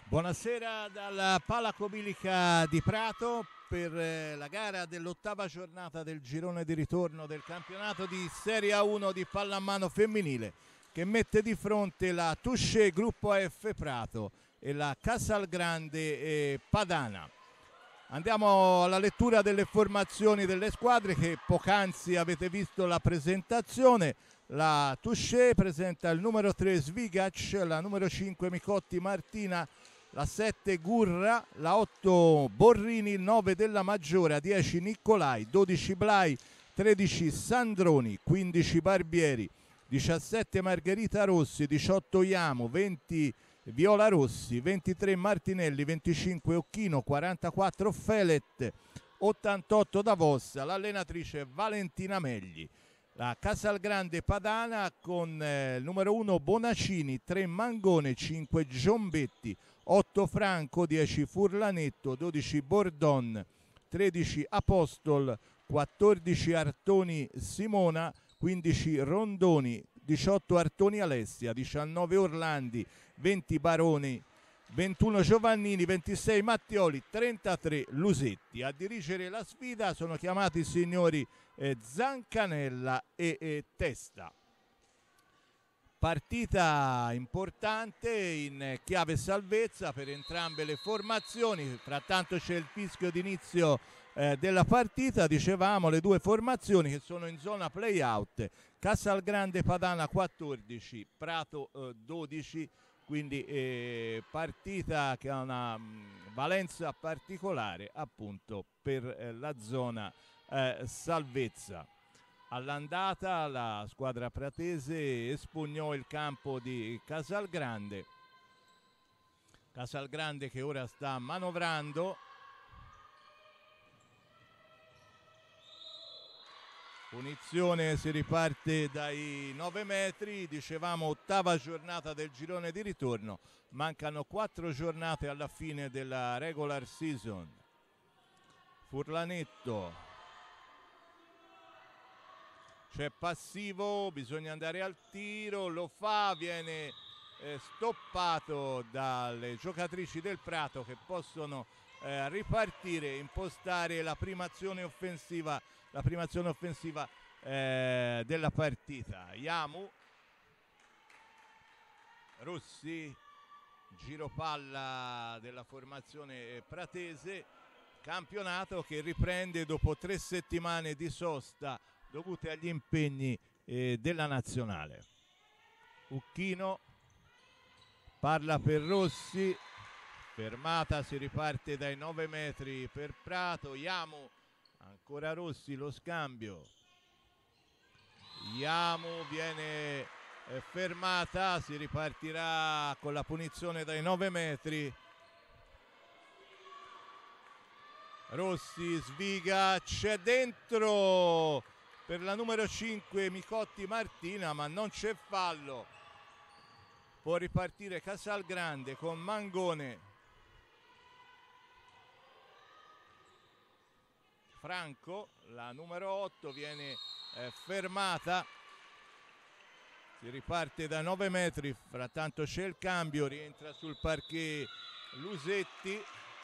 Buonasera dalla Palacobilica di Prato per la gara dell'8ª giornata del girone di ritorno del campionato di Serie A1 di pallamano femminile, che mette di fronte la Touché Gruppo F Prato e la Casalgrande Padana. Andiamo alla lettura delle formazioni delle squadre che poc'anzi avete visto la presentazione. La Touché presenta il numero 3 Svigac, la numero 5 Micotti Martina, la 7 Gurra, la 8 Borrini, il 9 Della Maggiore, a 10 Nicolai, 12 Blai, 13 Sandroni, 15 Barbieri, 17 Margherita Rossi, 18 Iamo, 20 Viola Rossi, 23 Martinelli, 25 Occhino, 44 Felet, 88 Davossa, l'allenatrice Valentina Megli. La Casalgrande Padana con il numero 1 Bonacini, 3 Mangone, 5 Giombetti, 8 Franco, 10 Furlanetto, 12 Bordon, 13 Apostol, 14 Artoni Simona, 15 Rondoni, 18 Artoni Alessia, 19 Orlandi, 20 Baroni, 21 Giovannini, 26 Mattioli, 33 Lusetti. A dirigere la sfida sono chiamati i signori Zancanella e Testa. Partita importante in chiave salvezza per entrambe le formazioni. Frattanto c'è il fischio d'inizio della partita. Dicevamo le due formazioni che sono in zona play-out. Casalgrande Padana 14, Prato 12, quindi partita che ha una valenza particolare appunto per la zona salvezza. All'andata la squadra pratese espugnò il campo di Casalgrande che ora sta manovrando. Punizione, si riparte dai 9 metri, dicevamo 8ª giornata del girone di ritorno, mancano 4 giornate alla fine della regular season. Furlanetto, c'è passivo, bisogna andare al tiro, lo fa, viene stoppato dalle giocatrici del Prato che possono ripartire, impostare la primazione offensiva della partita. Iamu, Rossi, giro palla della formazione pratese, campionato che riprende dopo 3 settimane di sosta dovute agli impegni della nazionale. Ucchino parla per Rossi, fermata, si riparte dai 9 metri per Prato. Iamu, ancora Rossi, lo scambio. Iamu viene fermata, si ripartirà con la punizione dai 9 metri. Rossi, sviga, c'è dentro per la numero 5 Micotti Martina, ma non c'è fallo. Può ripartire Casalgrande con Mangone, Franco, la numero 8 viene fermata, si riparte da 9 metri, frattanto c'è il cambio, rientra sul parquet Lusetti.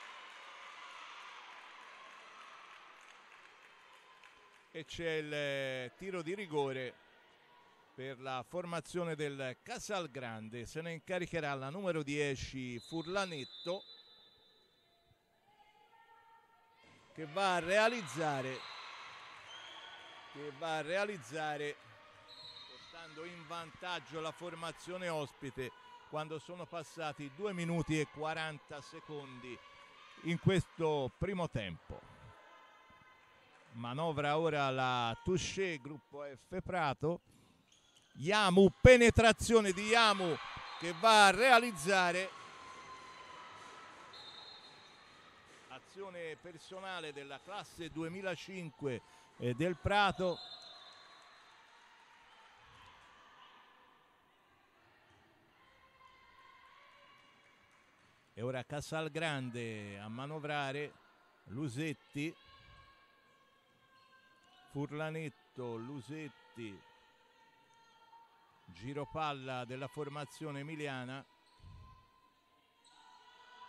E c'è il tiro di rigore per la formazione del Casalgrande. Se ne incaricherà la numero 10 Furlanetto, che va a realizzare portando in vantaggio la formazione ospite quando sono passati 2 minuti e 40 secondi in questo primo tempo. Manovra ora la Touché Gruppo F Prato. Iamu, penetrazione di Iamu che va a realizzare, azione personale della classe 2005 del Prato. E ora Casalgrande a manovrare, Lusetti, Furlanetto, Lusetti, giro palla della formazione emiliana.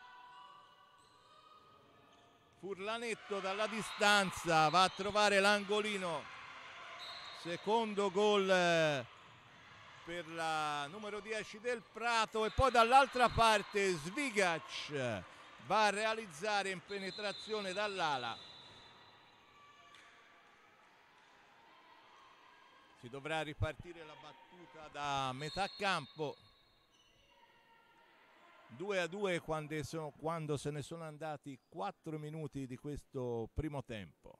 Furlanetto dalla distanza va a trovare l'angolino, secondo gol per la numero 10 del Prato, e poi dall'altra parte Svigac va a realizzare in penetrazione dall'ala. Si dovrà ripartire la battuta da metà campo. 2-2 quando se ne sono andati 4 minuti di questo primo tempo.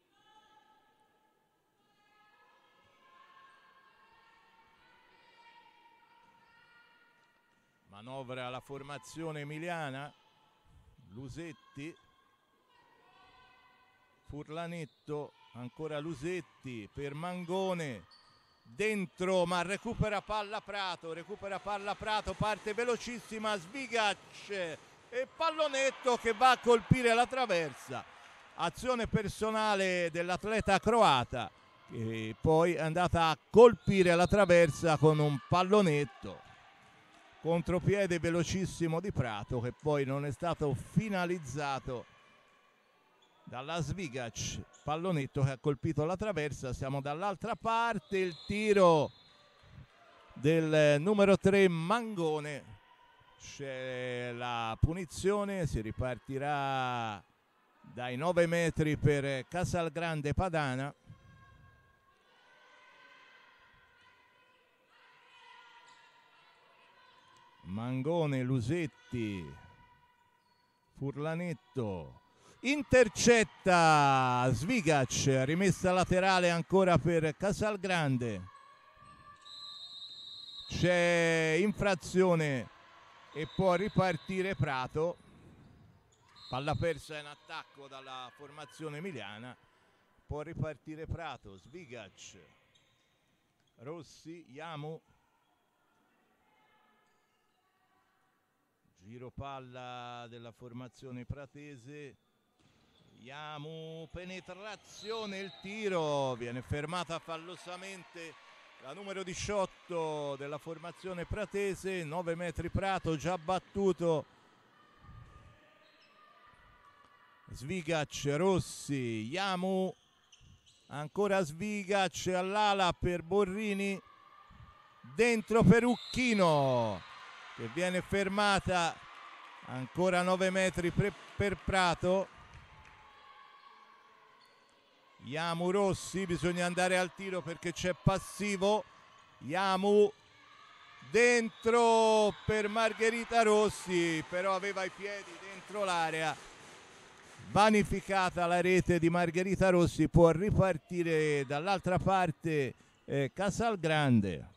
Manovra la formazione emiliana. Lusetti, Furlanetto, ancora Lusetti per Mangone, dentro ma recupera palla Prato, parte velocissima Svigac e pallonetto che va a colpire la traversa. Azione personale dell'atleta croata che poi è andata a colpire la traversa con un pallonetto. Contropiede velocissimo di Prato che poi non è stato finalizzato dalla Svigac. Pallonetto che ha colpito la traversa. Siamo dall'altra parte, il tiro del numero 3 Mangone. C'è la punizione, si ripartirà dai 9 metri per Casalgrande Padana. Mangone, Lusetti, Furlanetto, intercetta Svigac, rimessa laterale ancora per Casalgrande. C'è infrazione e può ripartire Prato. Palla persa in attacco dalla formazione emiliana. Può ripartire Prato, Svigac, Rossi, Yamu. Giro palla della formazione pratese. Yamu, penetrazione, il tiro. Viene fermata fallosamente la numero 18 della formazione pratese. 9 metri Prato, già battuto. Svigac, Rossi, Yamu. Ancora Svigac all'ala per Borrini. Dentro per Uchino, che viene fermata. Ancora 9 metri per Prato. Yamu, Rossi, bisogna andare al tiro perché c'è passivo. Yamu dentro per Margherita Rossi, però aveva i piedi dentro l'area. Vanificata la rete di Margherita Rossi, può ripartire dall'altra parte Casalgrande.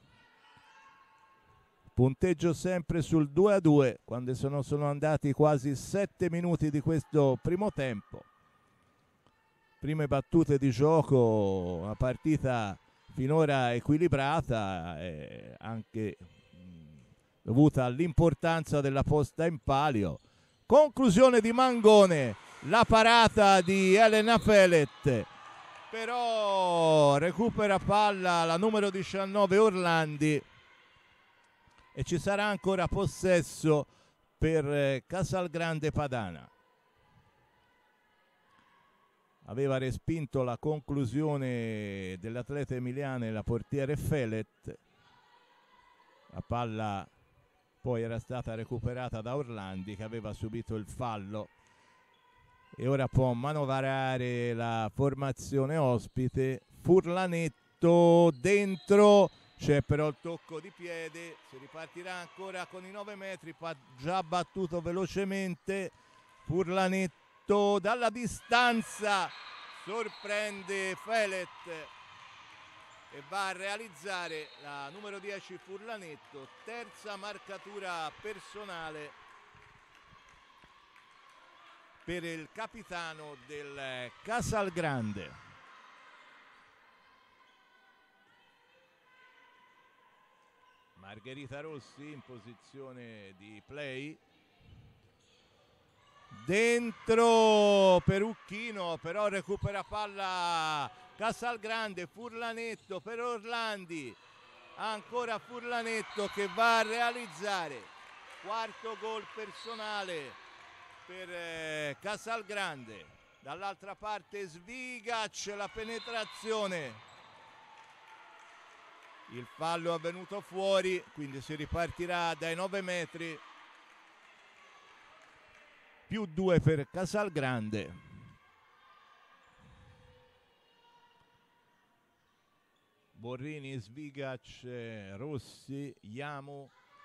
Punteggio sempre sul 2-2 quando sono andati quasi 7 minuti di questo primo tempo. Prime battute di gioco, una partita finora equilibrata, anche dovuta all'importanza della posta in palio. Conclusione di Mangone, la parata di Elena Felet, però recupera palla la numero 19 Orlandi e ci sarà ancora possesso per Casalgrande Padana. Aveva respinto la conclusione dell'atleta emiliano e la portiere Felet. La palla poi era stata recuperata da Orlandi che aveva subito il fallo e ora può manovrare la formazione ospite. Furlanetto dentro, c'è però il tocco di piede, si ripartirà ancora con i 9 metri, già battuto velocemente. Furlanetto dalla distanza sorprende Felet e va a realizzare la numero 10 Furlanetto, terza marcatura personale per il capitano del Casalgrande. Margherita Rossi in posizione di play. Dentro per Uchino, però recupera palla Casalgrande. Furlanetto per Orlandi, ancora Furlanetto che va a realizzare quarto gol personale per Casalgrande. Dall'altra parte Svigac, la penetrazione. Il fallo è venuto fuori, quindi si ripartirà dai 9 metri. +2 per Casalgrande. Borrini, Svigac, Rossi, Iamu.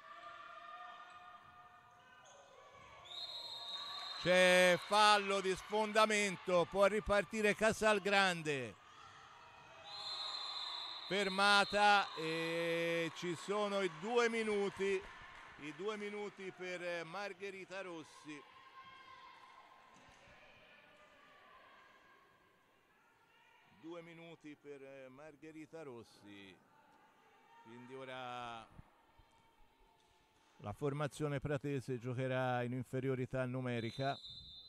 C'è fallo di sfondamento, può ripartire Casalgrande. Fermata e ci sono i 2 minuti. I 2 minuti per Margherita Rossi. Due minuti per Margherita Rossi. Quindi ora la formazione pratese giocherà in inferiorità numerica.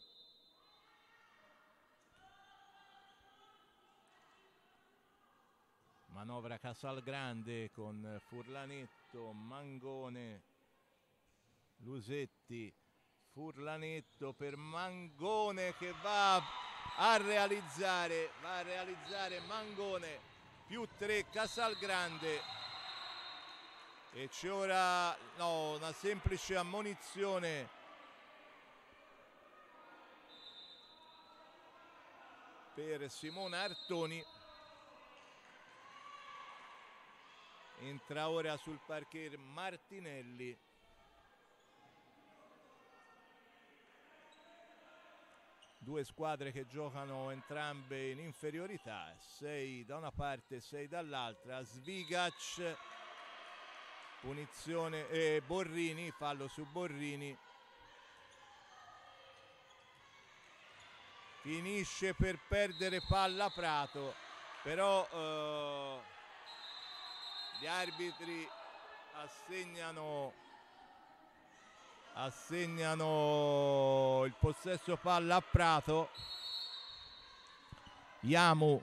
Manovra Casalgrande con Furlanetto, Mangone, Lusetti. Furlanetto per Mangone che va a realizzare Mangone. +3 Casalgrande. E c'è ora una semplice ammonizione per Simona Artoni. Entra ora sul parquet Martinelli. Due squadre che giocano entrambe in inferiorità, 6 da una parte, 6 dall'altra. Svigac, punizione, Borrini, fallo su Borrini. Finisce per perdere palla Prato, però gli arbitri assegnano il possesso palla a Prato. Iamu,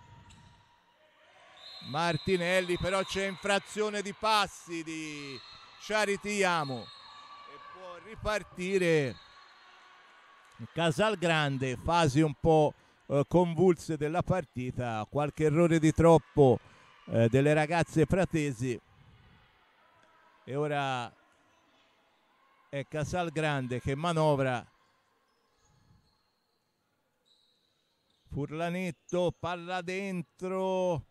Martinelli, però c'è infrazione di passi di Charity Iamu e può ripartire Casalgrande. Fasi un po' convulse della partita, qualche errore di troppo delle ragazze pratesi e ora è Casalgrande che manovra. Furlanetto, palla dentro,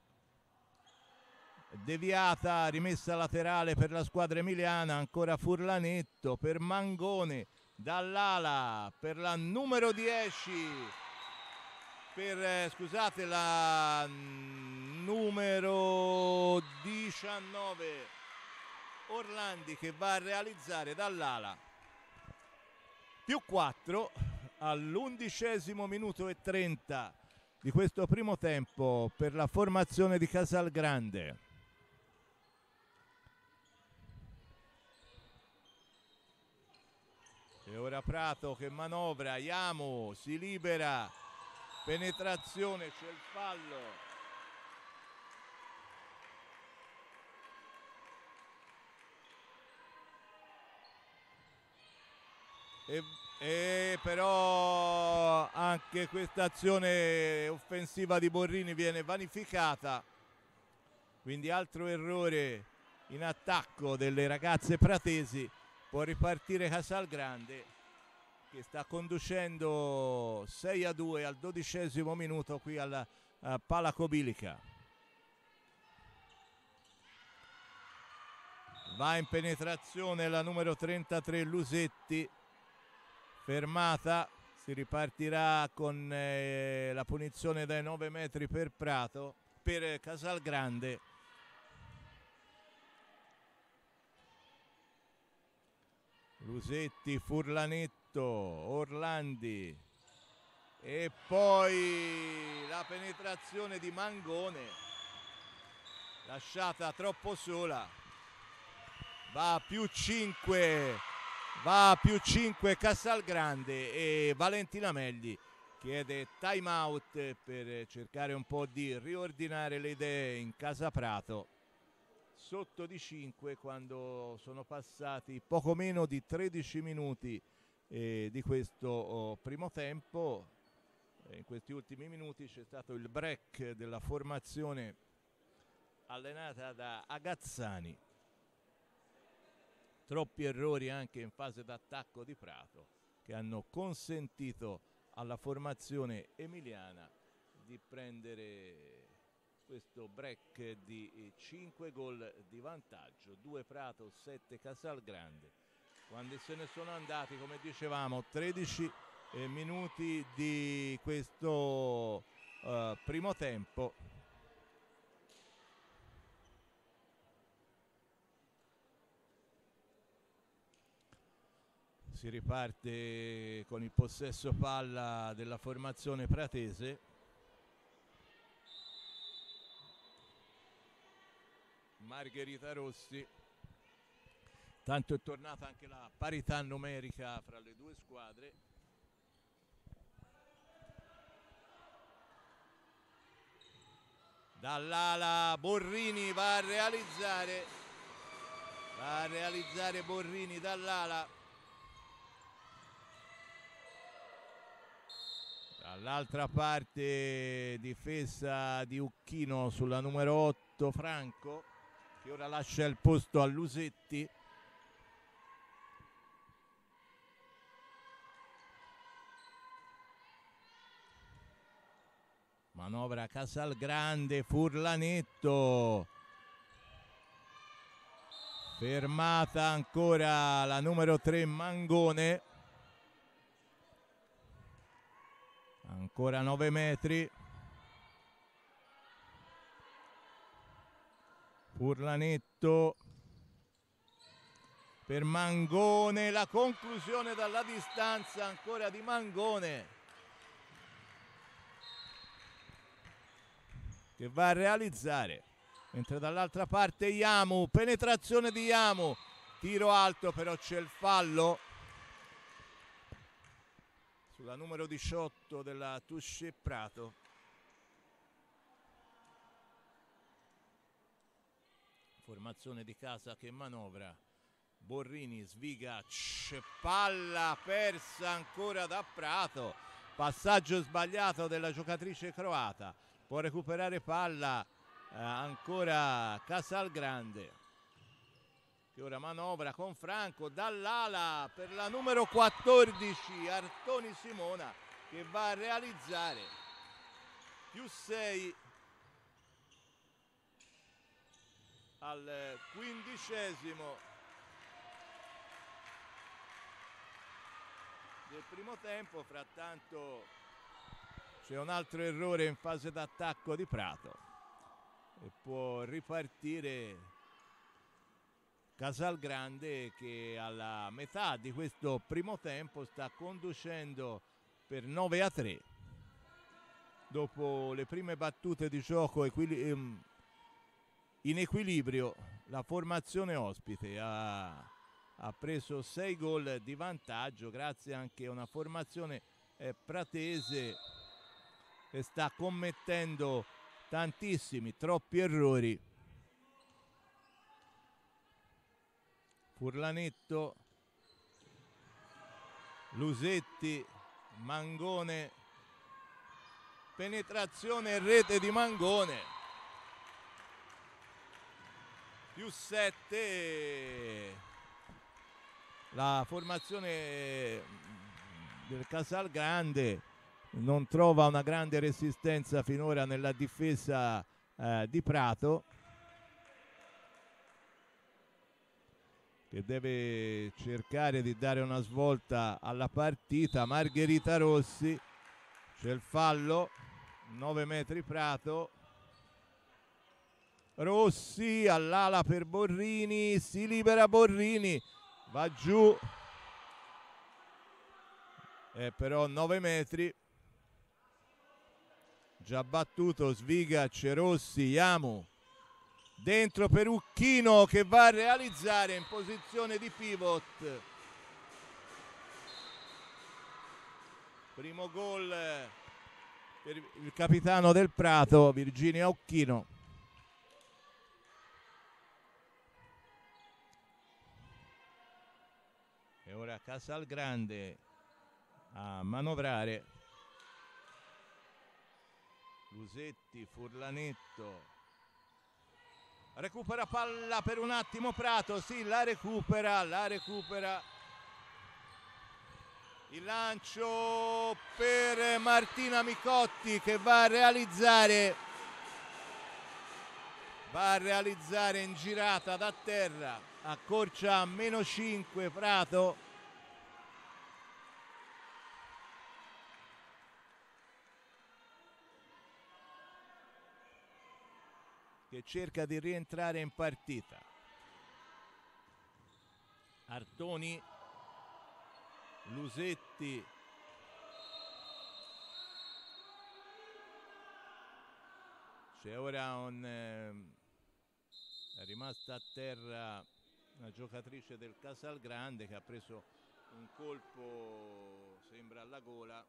deviata, rimessa laterale per la squadra emiliana. Ancora Furlanetto per Mangone, dall'ala per la numero 10, scusate, la numero 19 Orlandi, che va a realizzare dall'ala. +4 all'11° minuto e 30 di questo primo tempo per la formazione di Casalgrande. E ora Prato che manovra, Iamu si libera, penetrazione, c'è il fallo. E però anche questa azione offensiva di Borrini viene vanificata, quindi altro errore in attacco delle ragazze pratesi. Può ripartire Casalgrande che sta conducendo 6-2 al 12° minuto qui alla Palacobilica. Va in penetrazione la numero 33 Lusetti, fermata, si ripartirà con la punizione dai 9 metri per Prato, per Casalgrande. Lusetti, Furlanetto, Orlandi e poi la penetrazione di Mangone, lasciata troppo sola. Va a +5 Casalgrande e Valentina Megli chiede time out per cercare un po' di riordinare le idee in casa Prato. Sotto di 5 quando sono passati poco meno di 13 minuti di questo primo tempo. In questi ultimi minuti c'è stato il break della formazione allenata da Agazzani. Troppi errori anche in fase d'attacco di Prato che hanno consentito alla formazione emiliana di prendere questo break di 5 gol di vantaggio, 2 Prato, 7 Casalgrande, quando se ne sono andati, come dicevamo, 13 minuti di questo primo tempo. Si riparte con il possesso palla della formazione pratese. Margherita Rossi. Tanto è tornata anche la parità numerica fra le due squadre. Dall'ala Borrini va a realizzare Borrini dall'ala. Dall'altra parte difesa di Uchino sulla numero 8 Franco, che ora lascia il posto a Lusetti. Manovra Casalgrande, Furlanetto. Fermata ancora la numero 3 Mangone. Ancora 9 metri. Furlanetto per Mangone, la conclusione dalla distanza ancora di Mangone, che va a realizzare, mentre dall'altra parte Yamu, penetrazione di Yamu, tiro alto, però c'è il fallo sulla numero 18 della Touché Prato. Formazione di casa che manovra. Borrini, Svigac, palla persa ancora da Prato, passaggio sbagliato della giocatrice croata. Può recuperare palla ancora Casalgrande, che ora manovra con Franco dall'ala per la numero 14 Artoni Simona, che va a realizzare più 6 al 15° del primo tempo. Frattanto c'è un altro errore in fase d'attacco di Prato e può ripartire Casalgrande, che alla metà di questo primo tempo sta conducendo per 9-3 dopo le prime battute di gioco in equilibrio. La formazione ospite ha preso 6 gol di vantaggio grazie anche a una formazione pratese che sta commettendo troppi errori. Furlanetto, Lusetti, Mangone, penetrazione e rete di Mangone, più 7. La formazione del Casalgrande non trova una grande resistenza finora nella difesa di Prato, che deve cercare di dare una svolta alla partita. Margherita Rossi, c'è il fallo, 9 metri Prato. Rossi all'ala per Borrini, si libera Borrini, va giù, però 9 metri, già battuto Svigac, Rossi, Yamu, dentro per Uchino, che va a realizzare in posizione di pivot. Primo gol per il capitano del Prato, Virginia Uchino. E ora Casalgrande a manovrare. Lusetti, Furlanetto, recupera palla per un attimo Prato, sì, la recupera. Il lancio per Martina Micotti che va a realizzare in girata da terra, accorcia a -5 Prato. Che cerca di rientrare in partita. Artoni, Lusetti, c'è ora è rimasta a terra una giocatrice del Casalgrande che ha preso un colpo, sembra alla gola.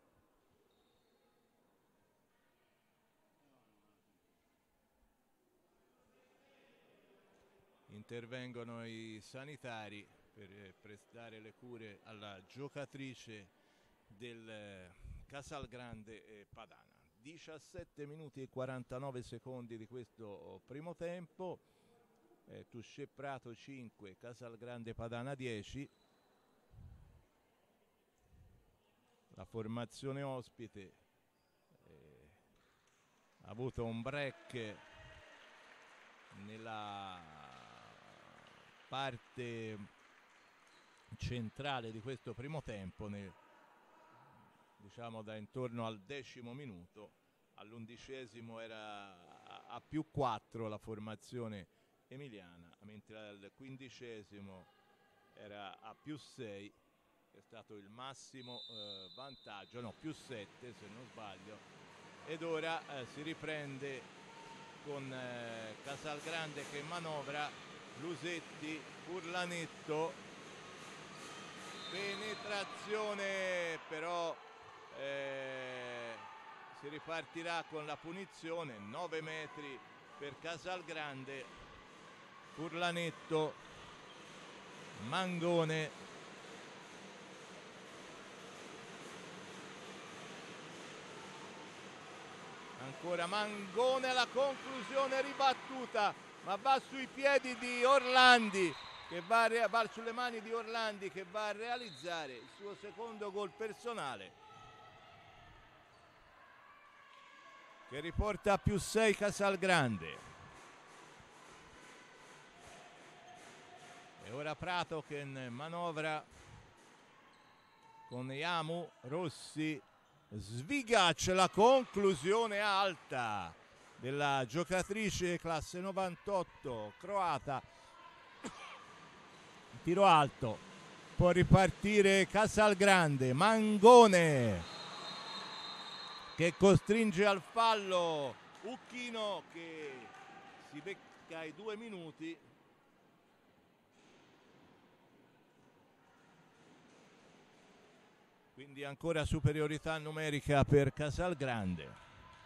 Intervengono i sanitari per prestare le cure alla giocatrice del Casalgrande Padana. 17 minuti e 49 secondi di questo primo tempo. Touché Prato 5, Casalgrande Padana 10. La formazione ospite ha avuto un break nella parte centrale di questo primo tempo, diciamo da intorno al 10° minuto. All'11° era a +4 la formazione emiliana, mentre al 15° era a +6, è stato il massimo vantaggio, no, +7 se non sbaglio, ed ora si riprende con Casalgrande che manovra. Lusetti, Furlanetto, penetrazione, però si ripartirà con la punizione. 9 metri per Casalgrande. Furlanetto, Mangone, ancora Mangone, la conclusione ribattuta, ma va sui piedi di Orlandi, che va sulle mani di Orlandi, che va a realizzare il suo secondo gol personale, che riporta a +6 Casalgrande. E ora Prato che manovra con Yamu, Rossi, Svigac, la conclusione alta della giocatrice classe 98 croata. Tiro alto, può ripartire Casalgrande. Mangone che costringe al fallo Ucchino, che si becca i 2 minuti. Quindi ancora superiorità numerica per Casalgrande.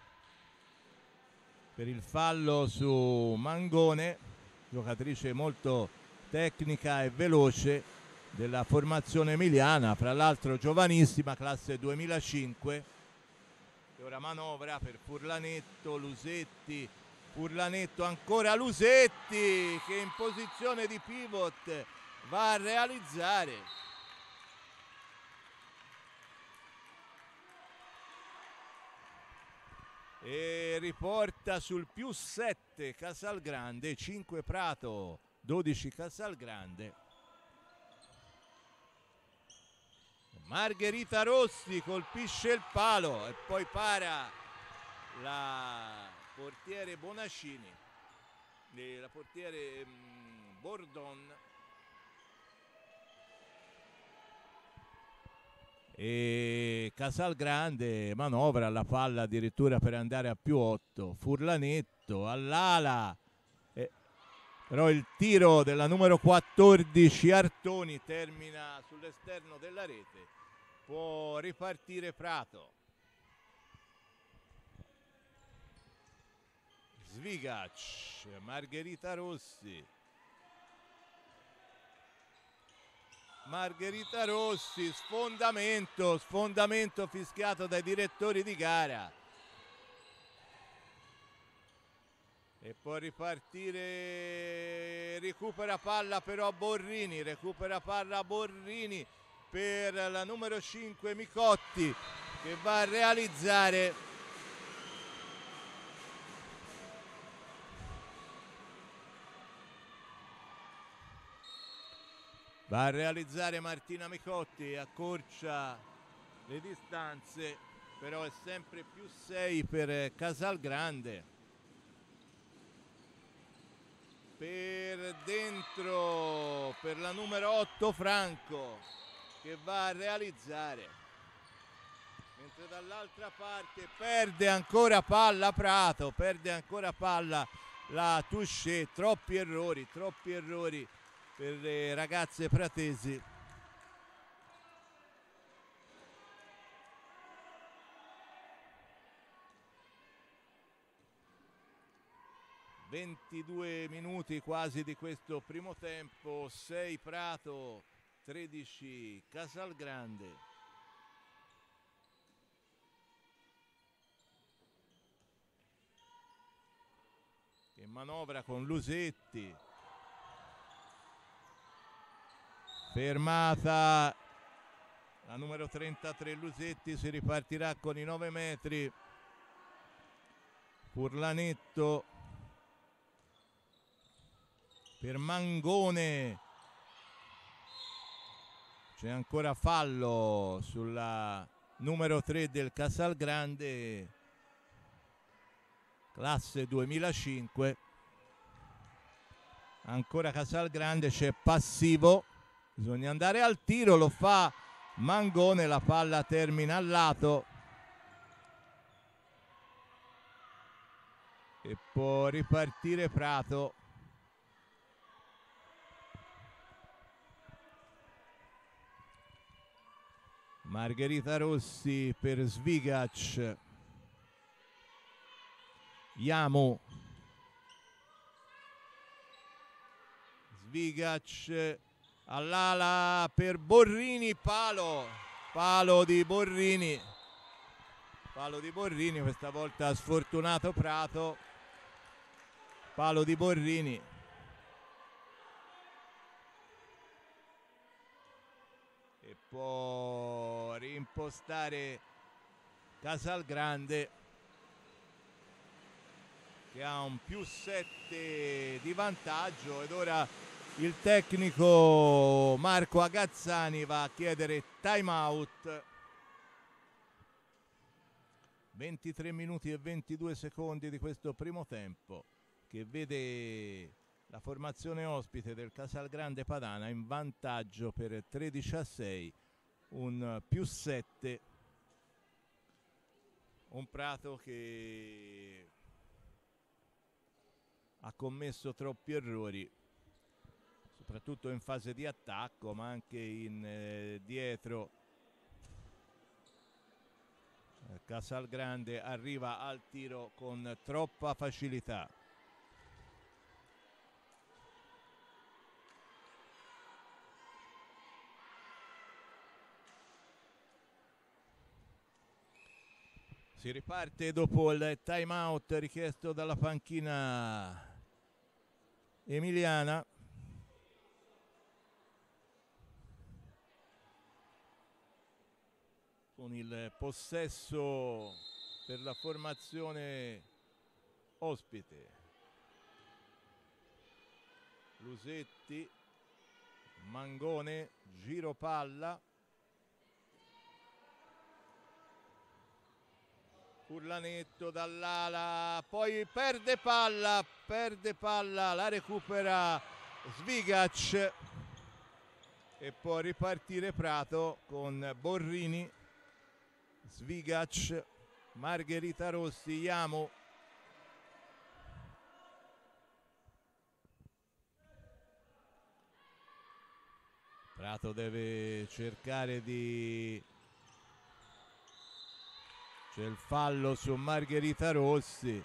Per il fallo su Mangone, giocatrice molto tecnica e veloce della formazione emiliana, fra l'altro giovanissima, classe 2005, che ora manovra per Furlanetto, Lusetti, Furlanetto, ancora Lusetti che in posizione di pivot va a realizzare. E riporta sul +7 Casalgrande, 5 Prato, 12 Casalgrande. Margherita Rossi colpisce il palo e poi para la portiere Bonacini, la portiere Bordon. E Casalgrande manovra la palla addirittura per andare a +8. Furlanetto all'ala, però il tiro della numero 14 Artoni termina sull'esterno della rete. Può ripartire Prato. Svigac, Margherita Rossi, Margherita Rossi, sfondamento fischiato dai direttori di gara. E può ripartire, recupera palla però Borrini, per la numero 5 Micotti, che va a realizzare Martina Micotti, accorcia le distanze, però è sempre più 6 per Casalgrande. Per dentro per la numero 8 Franco, che va a realizzare, mentre dall'altra parte perde ancora palla Prato, la Touché. Troppi errori per le ragazze pratesi. ...22 minuti quasi di questo primo tempo, 6 Prato, 13 Casalgrande. Che manovra con Lusetti. Fermata la numero 33 Lusetti, si ripartirà con i 9 metri. Furlanetto per Mangone, c'è ancora fallo sulla numero 3 del Casalgrande, classe 2005. Ancora Casalgrande, c'è passivo, bisogna andare al tiro, lo fa Mangone, la palla termina al lato e può ripartire Prato. Margherita Rossi per Svigac, Iamu, Svigac all'ala per Borrini, palo di Borrini, questa volta sfortunato Prato, palo di Borrini. E può reimpostare Casalgrande, che ha un più 7 di vantaggio, ed ora il tecnico Marco Agazzani va a chiedere time out. 23 minuti e 22 secondi di questo primo tempo, che vede la formazione ospite del Casalgrande Padana in vantaggio per 13-6, un più 7, un Prato che ha commesso troppi errori, soprattutto in fase di attacco, ma anche in dietro. Casalgrande arriva al tiro con troppa facilità. Si riparte dopo il time out richiesto dalla panchina emiliana. Con il possesso per la formazione ospite. Lusetti, Mangone, giro palla. Furlanetto dall'ala, poi perde palla, la recupera Svigac e può ripartire Prato con Borrini, Svigac, Margherita Rossi, Iamu. Prato deve cercare di... C'è il fallo su Margherita Rossi,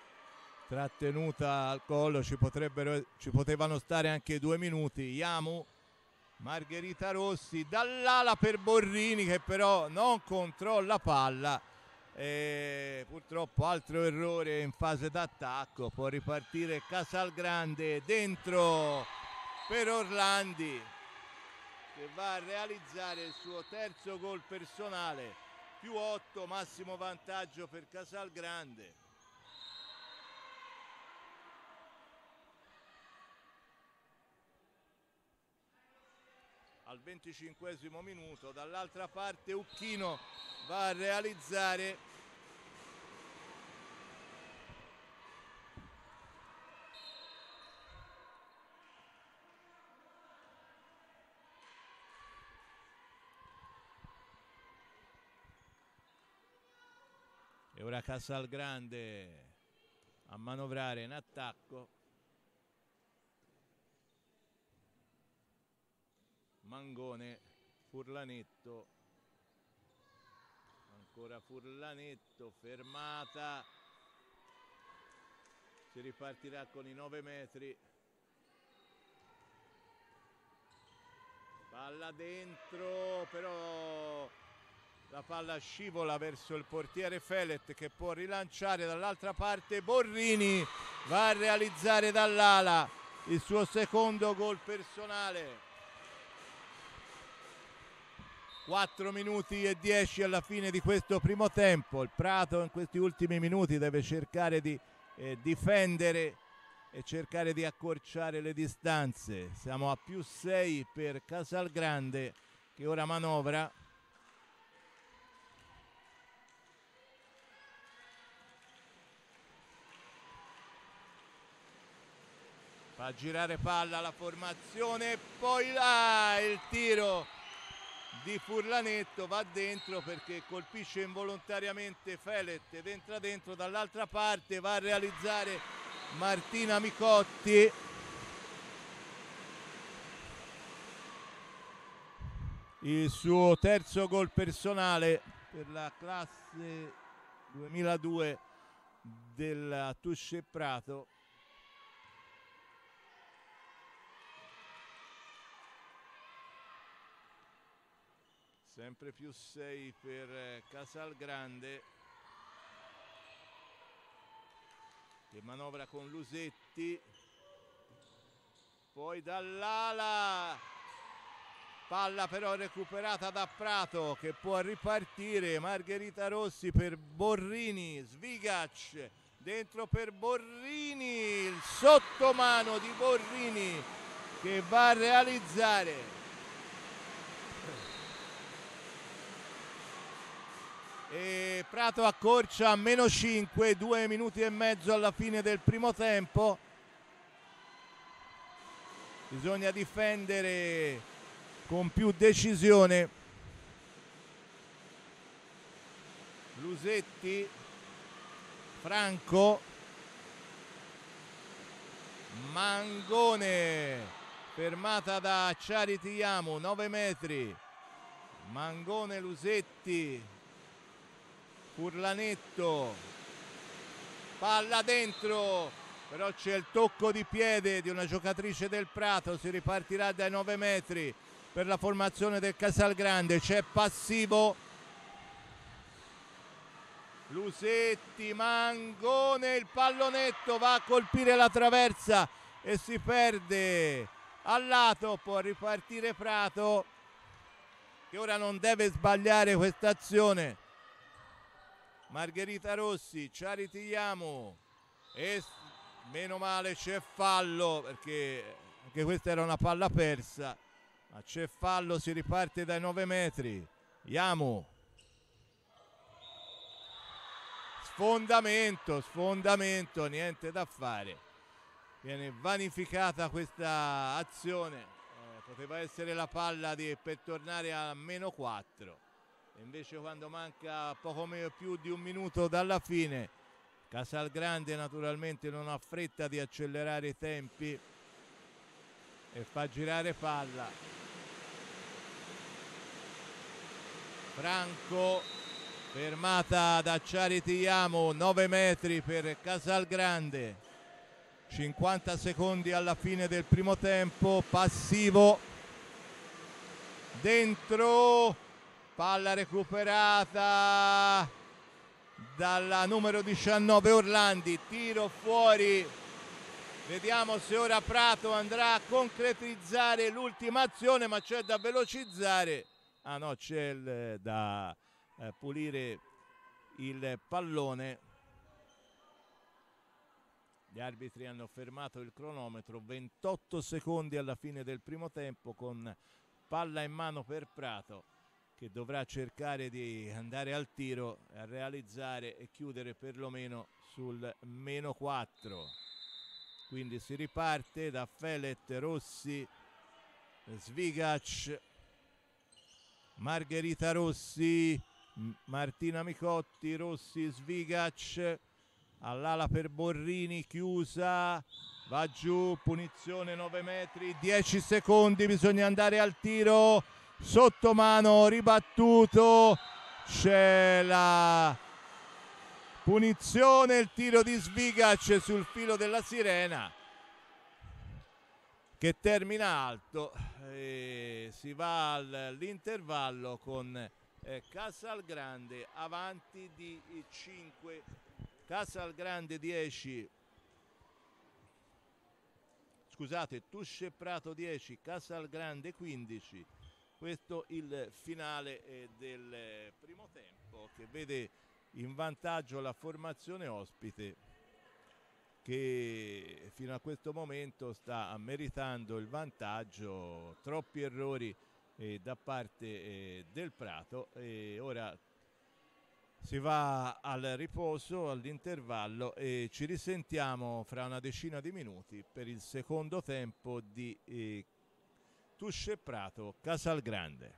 trattenuta al collo, ci potevano stare anche 2 minuti. Iamu Margherita Rossi dall'ala per Borrini, che però non controlla palla, e purtroppo altro errore in fase d'attacco. Può ripartire Casalgrande, dentro per Orlandi, che va a realizzare il suo terzo gol personale, +8, massimo vantaggio per Casalgrande. Al 25esimo minuto dall'altra parte Uchino va a realizzare e ora Casalgrande a manovrare in attacco. Mangone, Furlanetto, ancora Furlanetto, fermata, si ripartirà con i 9 metri, palla dentro, però la palla scivola verso il portiere Felet, che può rilanciare. Dall'altra parte Borrini va a realizzare dall'ala il suo secondo gol personale. 4 minuti e 10 alla fine di questo primo tempo. Il Prato in questi ultimi minuti deve cercare di difendere e cercare di accorciare le distanze. Siamo a +6 per Casalgrande, che ora manovra. Fa girare palla la formazione, poi là il tiro di Furlanetto va dentro perché colpisce involontariamente Felet ed entra dentro. Dall'altra parte va a realizzare Martina Micotti, il suo terzo gol personale per la classe 2002 della Tusce Prato. Sempre +6 per Casalgrande, che manovra con Lusetti, poi dall'ala, palla però recuperata da Prato, che può ripartire. Margherita Rossi per Borrini, Svigac dentro per Borrini, il sottomano di Borrini che va a realizzare. E Prato accorcia a -5, 2 minuti e mezzo alla fine del primo tempo. Bisogna difendere con più decisione. Lusetti, Franco, Mangone, fermata da Charity Yamu, 9 metri. Mangone, Lusetti, Furlanetto, palla dentro, però c'è il tocco di piede di una giocatrice del Prato. Si ripartirà dai 9 metri per la formazione del Casalgrande. C'è passivo, Lusetti, Mangone, il pallonetto va a colpire la traversa e si perde al lato. Può ripartire Prato, che ora non deve sbagliare questa azione. Margherita Rossi, Charity Yamu, e meno male c'è fallo, perché anche questa era una palla persa, ma c'è fallo. Si riparte dai 9 metri. Yamu, sfondamento, niente da fare, viene vanificata questa azione. Poteva essere la palla per tornare a -4. Invece, quando manca poco più di un minuto dalla fine, Casalgrande naturalmente non ha fretta di accelerare i tempi e fa girare palla. Franco, fermata da Charity Yamu, 9 metri per Casalgrande. 50 secondi alla fine del primo tempo. Passivo dentro, palla recuperata dalla numero 19 Orlandi, tiro fuori. Vediamo se ora Prato andrà a concretizzare l'ultima azione, ma c'è da velocizzare. Ah no, c'è da pulire il pallone. Gli arbitri hanno fermato il cronometro, 28 secondi alla fine del primo tempo, con palla in mano per Prato, che dovrà cercare di andare al tiro, a realizzare e chiudere perlomeno sul -4. Quindi si riparte da Felet, Rossi, Svigac, Margherita Rossi, Martina Micotti, Rossi, Svigac, all'ala per Borrini, chiusa, va giù, punizione 9 metri, 10 secondi, bisogna andare al tiro, sotto mano, ribattuto, c'è la punizione, il tiro di Svigac sul filo della sirena, che termina alto, e si va all'intervallo con Casalgrande avanti di 5, Casalgrande 10, scusate, Tusce Prato 10, Casalgrande 15. Questo il finale del primo tempo, che vede in vantaggio la formazione ospite, che fino a questo momento sta meritando il vantaggio. Troppi errori da parte del Prato, e ora si va al riposo, all'intervallo, e ci risentiamo fra una decina di minuti per il secondo tempo di Tusce Prato Casalgrande.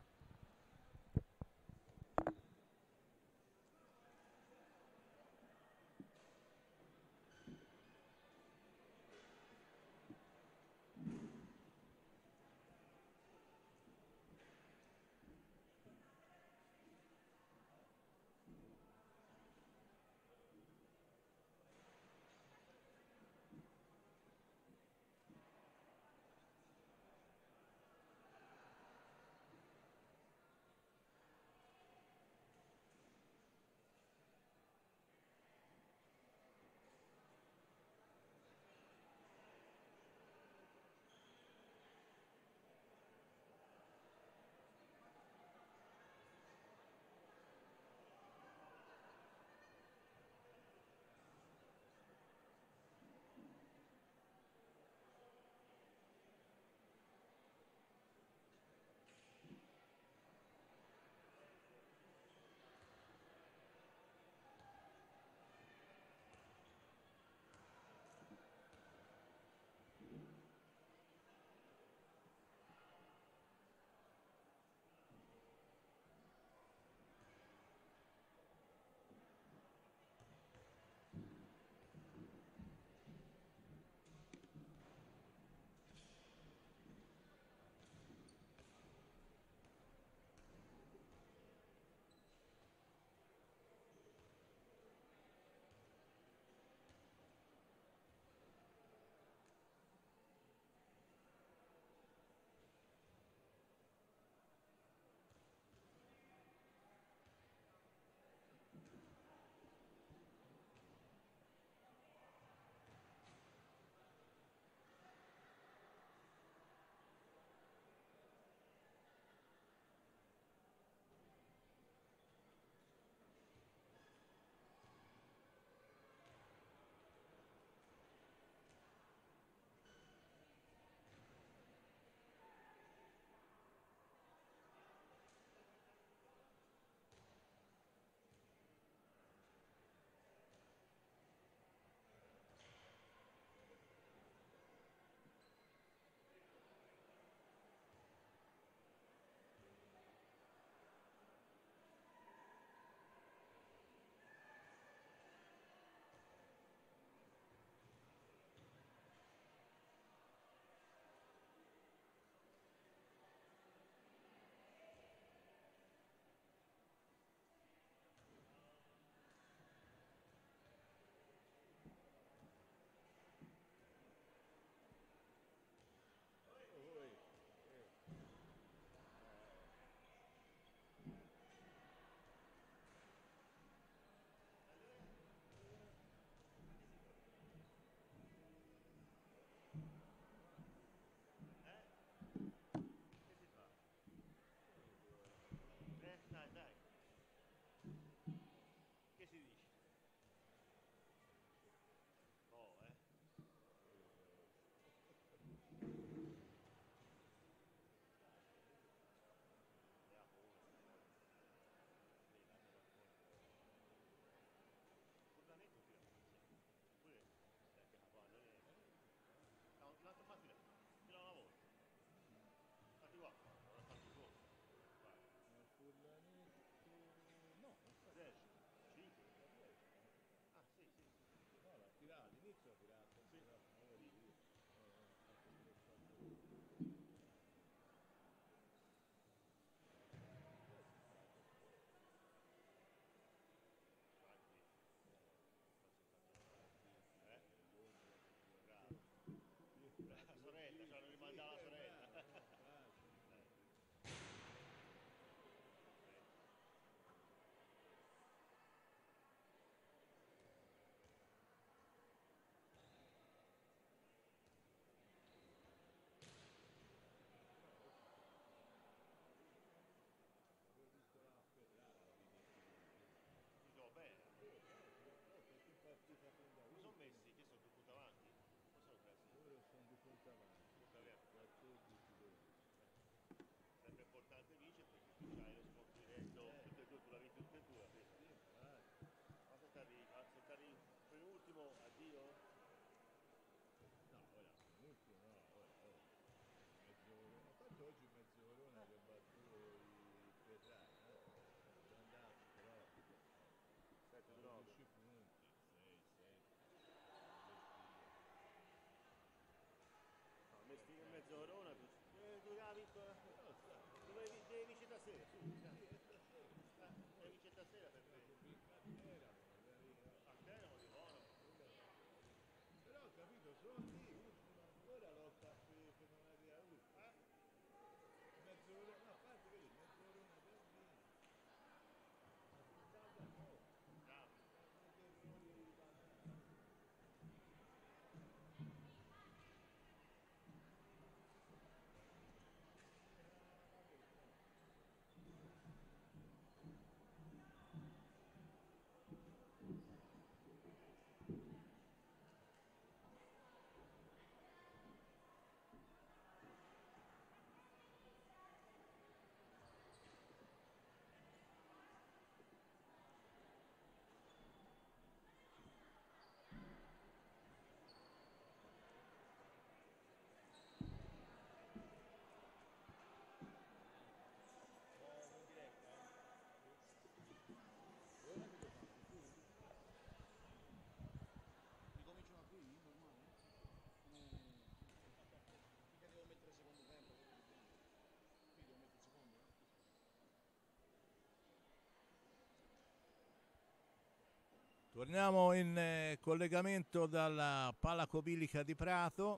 Torniamo in collegamento dalla Palacobilica di Prato.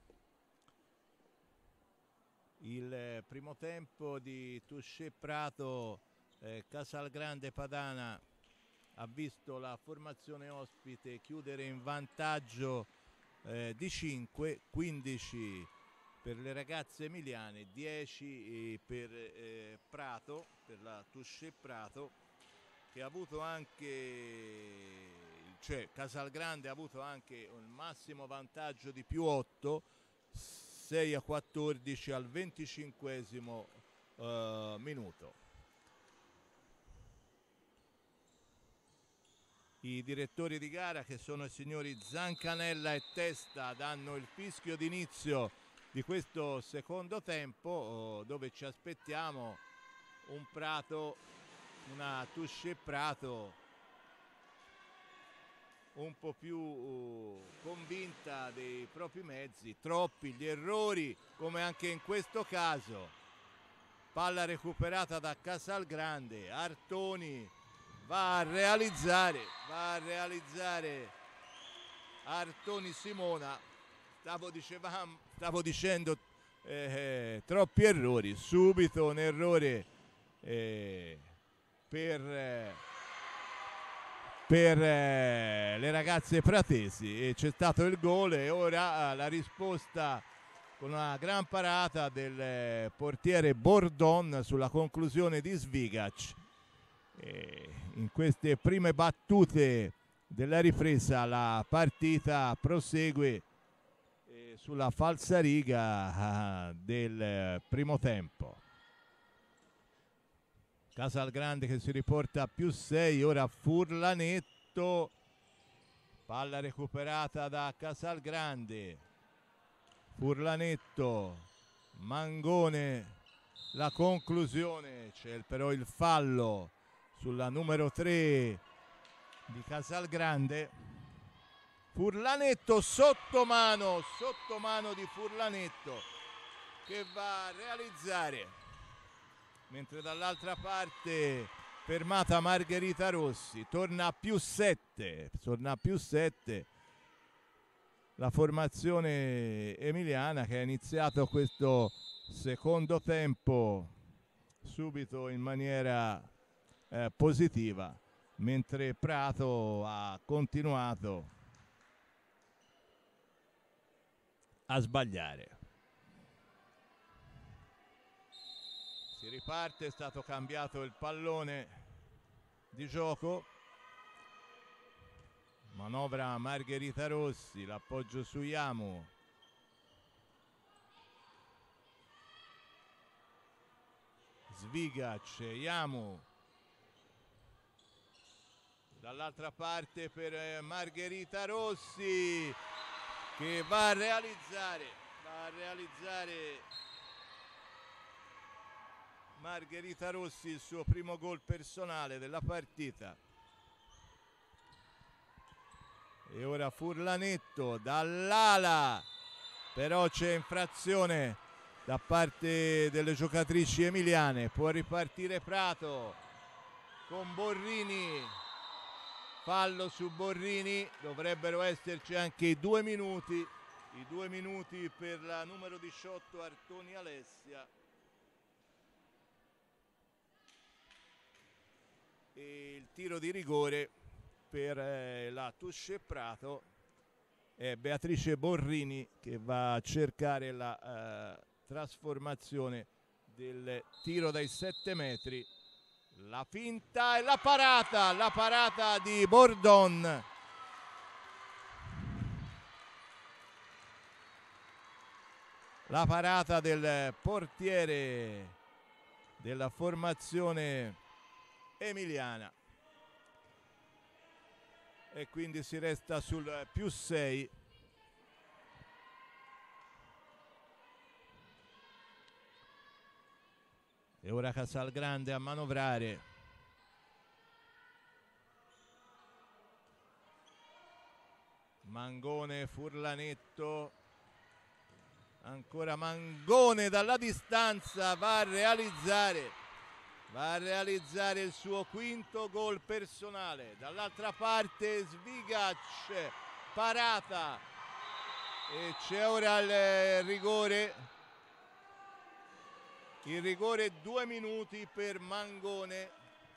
Il primo tempo di Touché Prato, Casalgrande Padana ha visto la formazione ospite chiudere in vantaggio di 5, 15 per le ragazze emiliane, 10 per Prato, per la Touché Prato, che ha avuto anche, cioè Casalgrande ha avuto anche un massimo vantaggio di più 8, 6-14 al 25esimo minuto. I direttori di gara, che sono i signori Zancanella e Testa, danno il fischio d'inizio di questo secondo tempo, dove ci aspettiamo un Prato, una Touché Prato un po' più convinta dei propri mezzi. Troppi gli errori, come anche in questo caso. Palla recuperata da Casalgrande, Artoni va a realizzare Artoni Simona. Stavo dicendo troppi errori, subito un errore per le ragazze pratesi, e c'è stato il gol, e ora la risposta con una gran parata del portiere Bordon sulla conclusione di Svigac. In queste prime battute della ripresa la partita prosegue sulla falsariga del primo tempo. Casalgrande che si riporta a più 6, ora Furlanetto, palla recuperata da Casalgrande, Furlanetto, Mangone, la conclusione, c'è però il fallo sulla numero 3 di Casalgrande. Furlanetto sottomano di Furlanetto che va a realizzare, mentre dall'altra parte fermata Margherita Rossi, torna a più 7 la formazione emiliana, che ha iniziato questo secondo tempo subito in maniera positiva, mentre Prato ha continuato a sbagliare. Si riparte, è stato cambiato il pallone di gioco, manovra Margherita Rossi, l'appoggio su Yamu, Svigac, Yamu dall'altra parte per Margherita Rossi, che va a realizzare Margherita Rossi il suo primo gol personale della partita. E ora Furlanetto dall'ala, però c'è infrazione da parte delle giocatrici emiliane. Può ripartire Prato con Borrini, fallo su Borrini, dovrebbero esserci anche i 2 minuti per la numero 18 Artoni Alessia. E il tiro di rigore per la Tusce Prato è Beatrice Borrini, che va a cercare la trasformazione del tiro dai 7 metri. La finta e la parata di Bordon. La parata del portiere della formazione emiliana. E quindi si resta sul +6. E ora Casalgrande a manovrare. Mangone, Furlanetto, ancora Mangone dalla distanza, va a realizzare il suo quinto gol personale. Dall'altra parte Svigac, parata, e c'è ora il rigore. Il rigore 2 minuti per Mangone.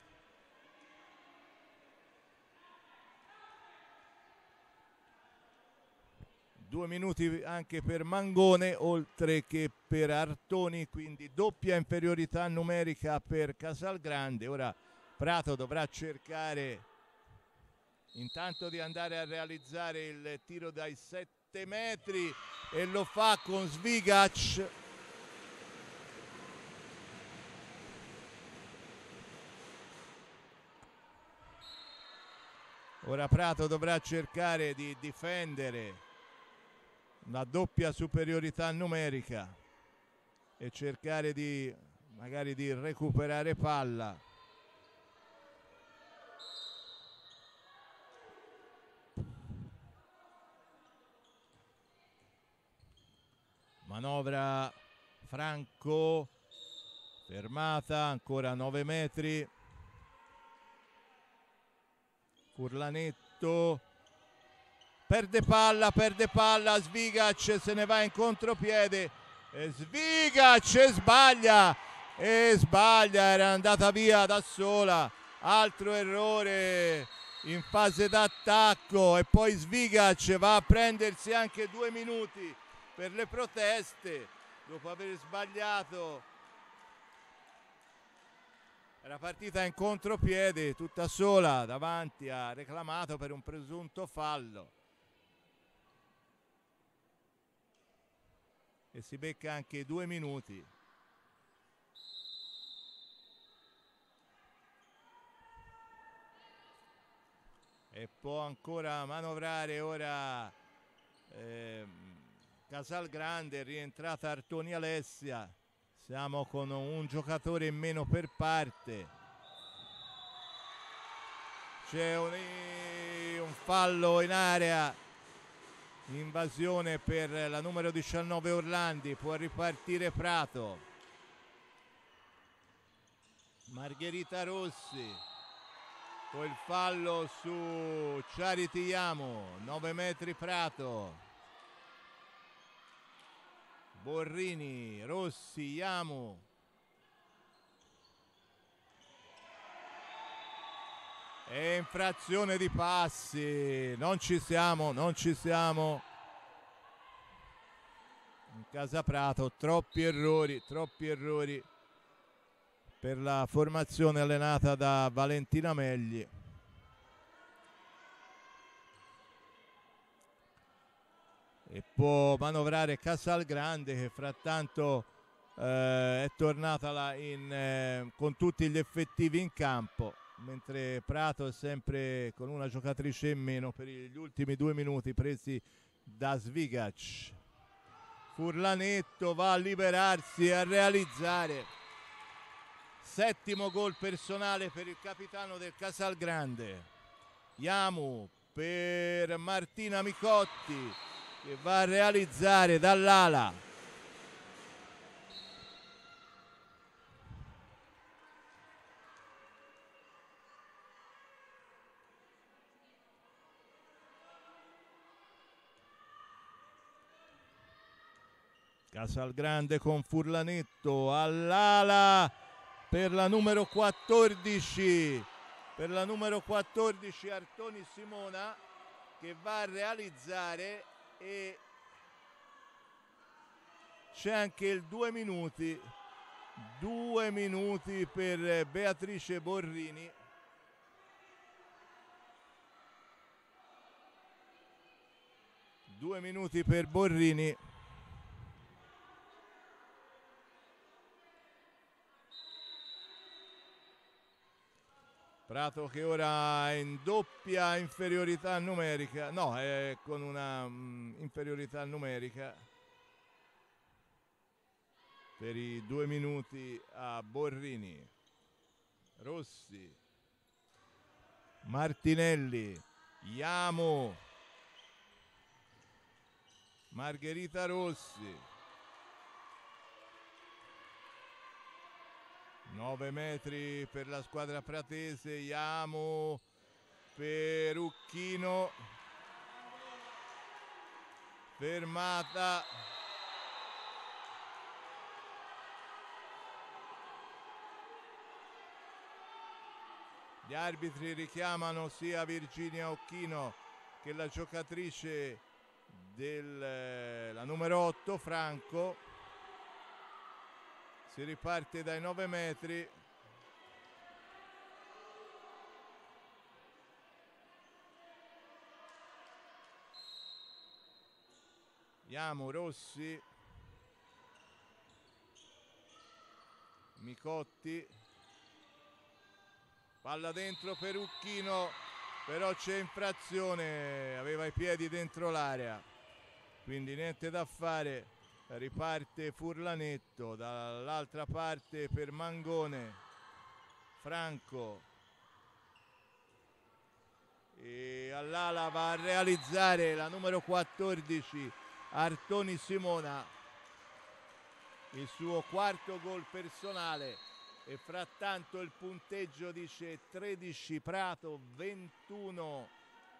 Due minuti anche per Mangone, oltre che per Artoni, quindi doppia inferiorità numerica per Casalgrande. Ora Prato dovrà cercare intanto di andare a realizzare il tiro dai 7 metri e lo fa con Svigac. Ora Prato dovrà cercare di difendere una doppia superiorità numerica e cercare magari di recuperare palla. Manovra Franco, fermata, ancora 9 metri. Furlanetto perde palla, Svigac se ne va in contropiede e Svigac sbaglia, era andata via da sola. Altro errore in fase d'attacco, e poi Svigac va a prendersi anche 2 minuti per le proteste dopo aver sbagliato. Era partita in contropiede, tutta sola davanti, ha reclamato per un presunto fallo. E si becca anche 2 minuti. E può ancora manovrare ora Casalgrande, è rientrata Artoni Alessia. Siamo con un giocatore in meno per parte. C'è un fallo in area, invasione per la numero 19 Orlandi. Può ripartire Prato. Margherita Rossi con il fallo su Charity Yamu. 9 metri Prato. Borrini, Rossi, Yamu. E infrazione di passi. Non ci siamo. In casa Prato, troppi errori per la formazione allenata da Valentina Megli. E può manovrare Casalgrande, che frattanto è tornata con tutti gli effettivi in campo, mentre Prato è sempre con una giocatrice in meno per gli ultimi 2 minuti presi da Svigac. Furlanetto va a liberarsi e a realizzare 7° gol personale per il capitano del Casalgrande. Yamu per Martina Micotti che va a realizzare dall'ala. Casalgrande con Furlanetto all'ala per la numero 14, Artoni Simona, che va a realizzare, e c'è anche il 2 minuti per Beatrice Borrini. Due minuti per Borrini. Prato che ora è in doppia inferiorità numerica, no, è con una inferiorità numerica per i 2 minuti a Borrini. Rossi, Martinelli, Yamu, Margherita Rossi. 9 metri per la squadra pratese. Yamu per Ucchino, fermata. Gli arbitri richiamano sia Virginia Ucchino che la giocatrice la numero 8 Franco. Si riparte dai 9 metri. Yamu, Rossi, Micotti, palla dentro per Ucchino, però c'è infrazione, aveva i piedi dentro l'area, quindi niente da fare. Riparte Furlanetto, dall'altra parte per Mangone, Franco, e all'ala va a realizzare la numero 14 Artoni Simona, il suo 4° gol personale, e frattanto il punteggio dice 13 Prato, 21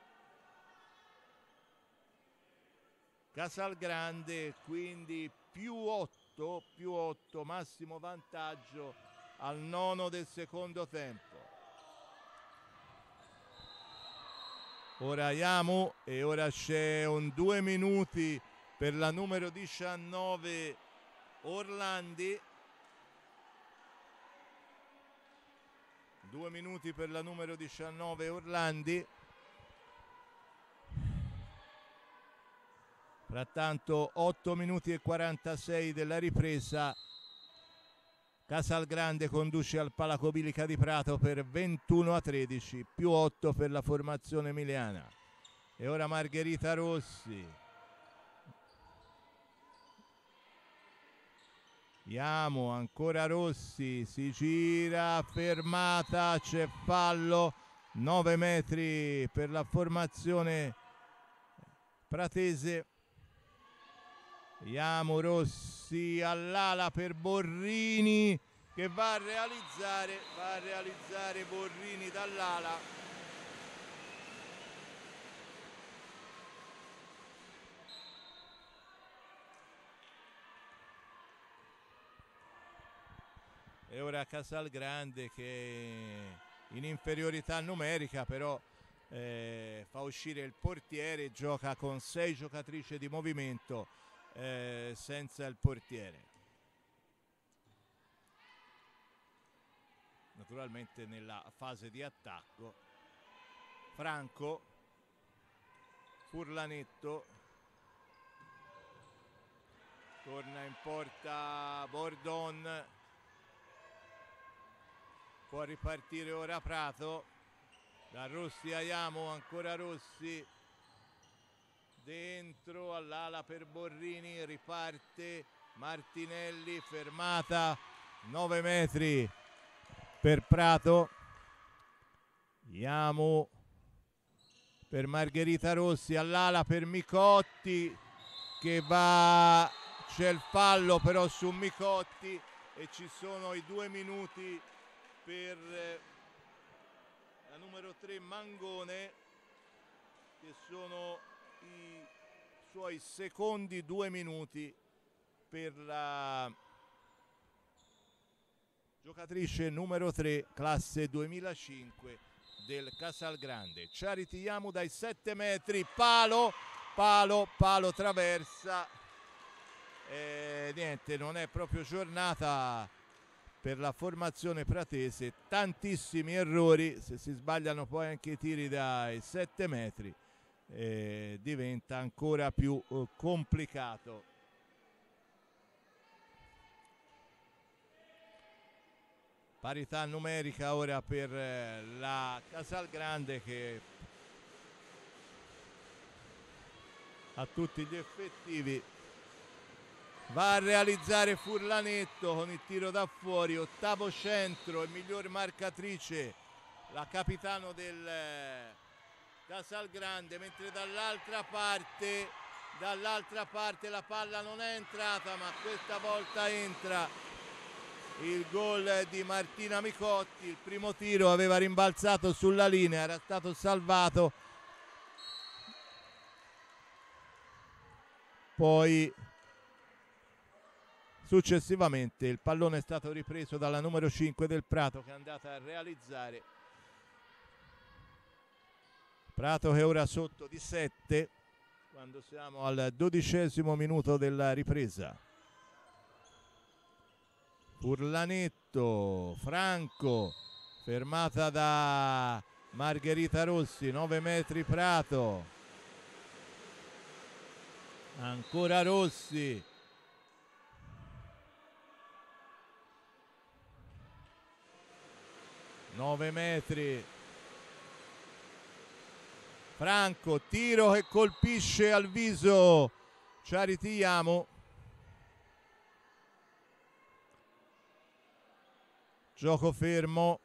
Casalgrande, quindi più 8, massimo vantaggio al 9 del secondo tempo. Ora Yamu, e ora c'è un 2 minuti per la numero 19 Orlandi. 2 minuti per la numero 19 Orlandi. Frattanto 8 minuti e 46 della ripresa. Casalgrande conduce al Palacobilica di Prato per 21-13, più 8 per la formazione emiliana. E ora Margherita Rossi. Yamu, ancora Rossi, si gira, fermata, c'è fallo, 9 metri per la formazione pratese. Yamu, Rossi all'ala per Borrini che va a realizzare Borrini dall'ala. E ora Casalgrande che in inferiorità numerica, però fa uscire il portiere, gioca con 6 giocatrici di movimento senza il portiere. Naturalmente nella fase di attacco Franco, Furlanetto, torna in porta Bordon, può ripartire ora Prato, da Rossi a Iamo, ancora Rossi, dentro all'ala per Borrini, riparte Martinelli, fermata 9 metri per Prato. Iamo per Margherita Rossi, all'ala per Micotti che va, c'è il fallo però su Micotti e ci sono i 2 minuti per la numero 3 Mangone, che sono i suoi secondi 2 minuti per la giocatrice numero 3 classe 2005 del Casalgrande. Charity Iamo dai 7 metri, palo traversa, niente, non è proprio giornata per la formazione pratese, tantissimi errori, se si sbagliano poi anche i tiri dai 7 metri diventa ancora più complicato. Parità numerica ora per la Casalgrande, che a tutti gli effettivi va a realizzare Furlanetto con il tiro da fuori, ottavo centro e miglior marcatrice la capitano del Casalgrande, mentre dall'altra parte la palla non è entrata, ma questa volta entra il gol di Martina Micotti. Il primo tiro aveva rimbalzato sulla linea, era stato salvato, poi successivamente il pallone è stato ripreso dalla numero 5 del Prato, che è andata a realizzare. Prato che ora sotto di 7 quando siamo al 12° minuto della ripresa. Furlanetto, Franco, fermata da Margherita Rossi, 9 metri Prato, ancora Rossi, nove metri, Franco, tiro che colpisce al viso Charity Iamo. Gioco fermo,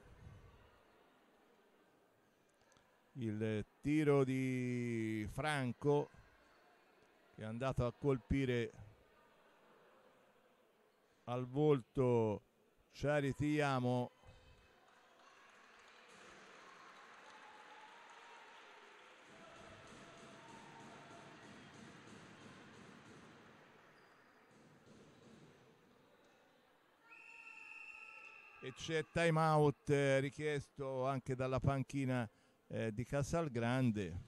il tiro di Franco che è andato a colpire al volto Charity Iamo. E c'è time out richiesto anche dalla panchina di Casalgrande.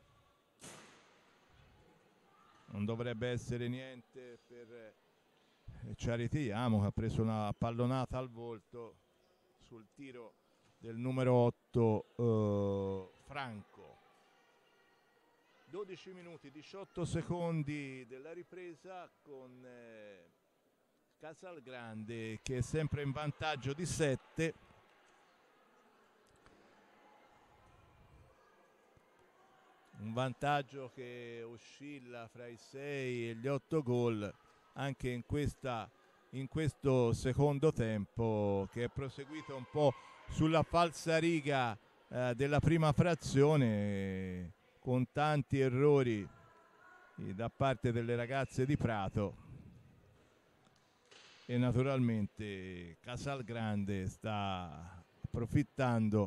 Non dovrebbe essere niente per Charity Iamo, che ha preso una pallonata al volto sul tiro del numero 8 Franco. 12 minuti 18 secondi della ripresa, con Casalgrande che è sempre in vantaggio di 7. Un vantaggio che oscilla fra i 6 e gli 8 gol anche in questo secondo tempo, che è proseguito un po' sulla falsariga della prima frazione, con tanti errori da parte delle ragazze di Prato. E naturalmente Casalgrande sta approfittando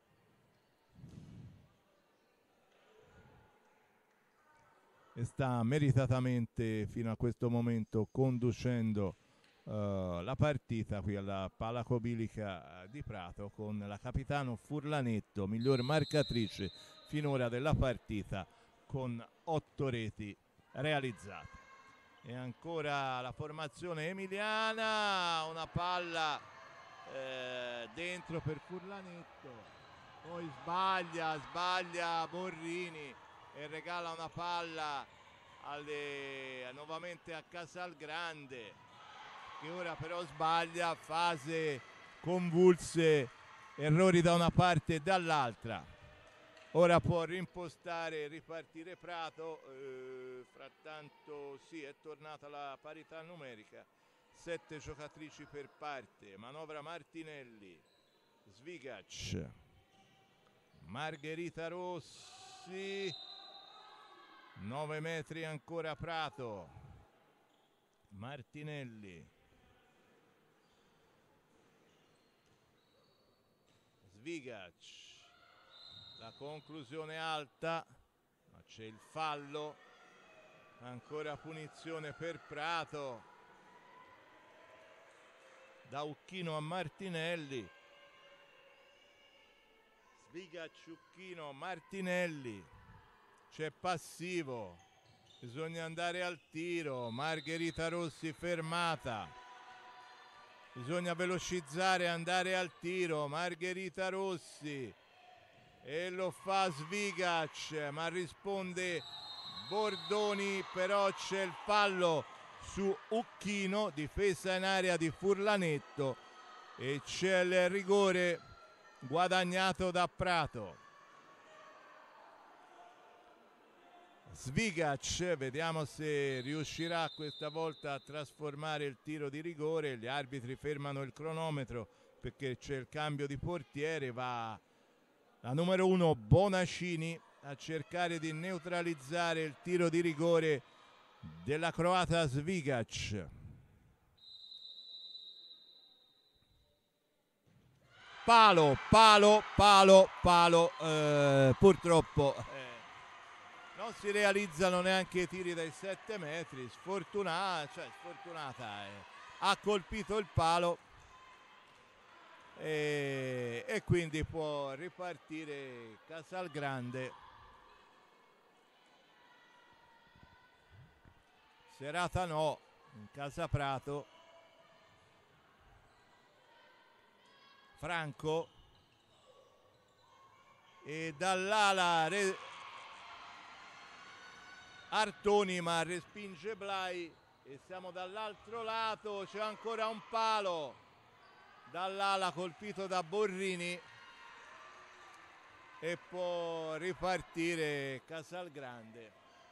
e sta meritatamente fino a questo momento conducendo la partita qui alla Palacobilica di Prato, con la capitano Furlanetto, miglior marcatrice finora della partita, con 8 reti realizzate. E ancora la formazione emiliana, una palla dentro per Furlanetto, poi sbaglia Borrini e regala una palla nuovamente a Casalgrande, che ora però sbaglia, fase convulse, errori da una parte e dall'altra. Ora può rimpostare e ripartire Prato. Frattanto sì, è tornata la parità numerica, 7 giocatrici per parte. Manovra Martinelli, Svigac, Margherita Rossi, 9 metri ancora Prato, Martinelli, Svigac, la conclusione alta, ma c'è il fallo, ancora punizione per Prato, da Ucchino a Martinelli, Svigac, Ucchino, Martinelli, c'è passivo, bisogna andare al tiro, Margherita Rossi fermata, bisogna velocizzare, andare al tiro, Margherita Rossi, e lo fa Svigac, ma risponde Bordoni, però c'è il fallo su Ucchino, difesa in area di Furlanetto, e c'è il rigore guadagnato da Prato. Svigac, vediamo se riuscirà questa volta a trasformare il tiro di rigore. Gli arbitri fermano il cronometro perché c'è il cambio di portiere, va la numero 1 Bonacini a cercare di neutralizzare il tiro di rigore della croata Svigac. Palo, purtroppo non si realizzano neanche i tiri dai 7 metri, sfortunata, ha colpito il palo e quindi può ripartire Casalgrande. Serata no, in casa Prato. Franco, e dall'ala Artoni, ma respinge Blai, e siamo dall'altro lato, c'è ancora un palo dall'ala colpito da Borrini e può ripartire Casalgrande.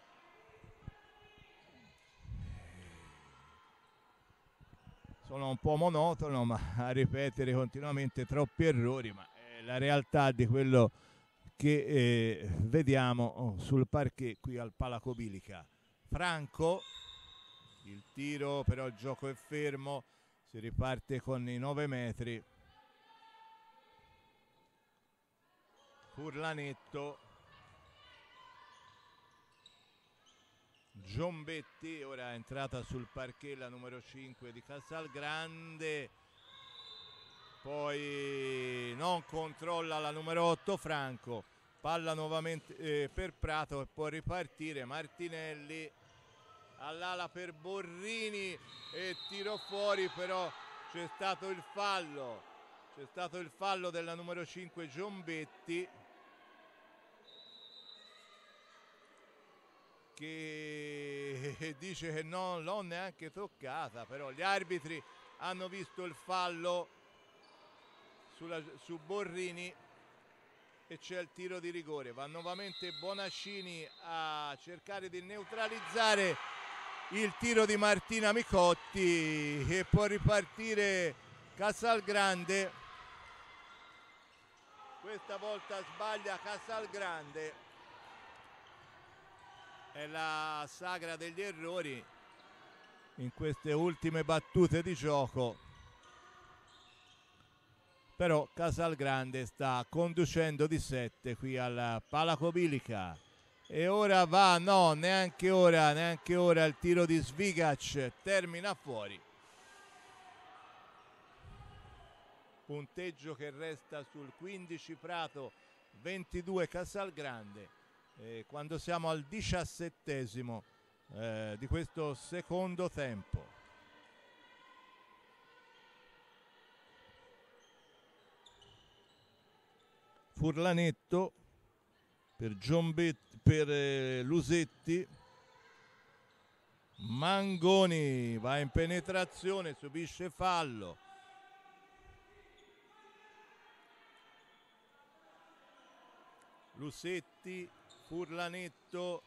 Sono un po' monotono, ma a ripetere continuamente troppi errori, ma è la realtà di quello che vediamo sul parquet qui al Palacobilica. Franco, il tiro, però il gioco è fermo, si riparte con i 9 metri. Furlanetto, Giombetti, ora è entrata sul parquet la numero 5 di Casalgrande, poi non controlla la numero 8 Franco, palla nuovamente per Prato e può ripartire Martinelli all'ala per Borrini e tiro fuori, però c'è stato il fallo della numero 5 Giombetti, che dice che non l'ho neanche toccata, però gli arbitri hanno visto il fallo su Borrini e c'è il tiro di rigore. Va nuovamente Bonacini a cercare di neutralizzare il tiro di Martina Micotti e può ripartire Casalgrande. Questa volta sbaglia Casalgrande. È la sagra degli errori in queste ultime battute di gioco, però Casalgrande sta conducendo di 7 qui al Palacobilica. E ora va, no, neanche ora il tiro di Svigac termina fuori. Punteggio che resta sul 15 Prato, 22 Casalgrande. Quando siamo al 17esimo di questo secondo tempo. Furlanetto per Giombetti, per Lusetti, Mangoni va in penetrazione, subisce fallo. Lusetti, Furlanetto,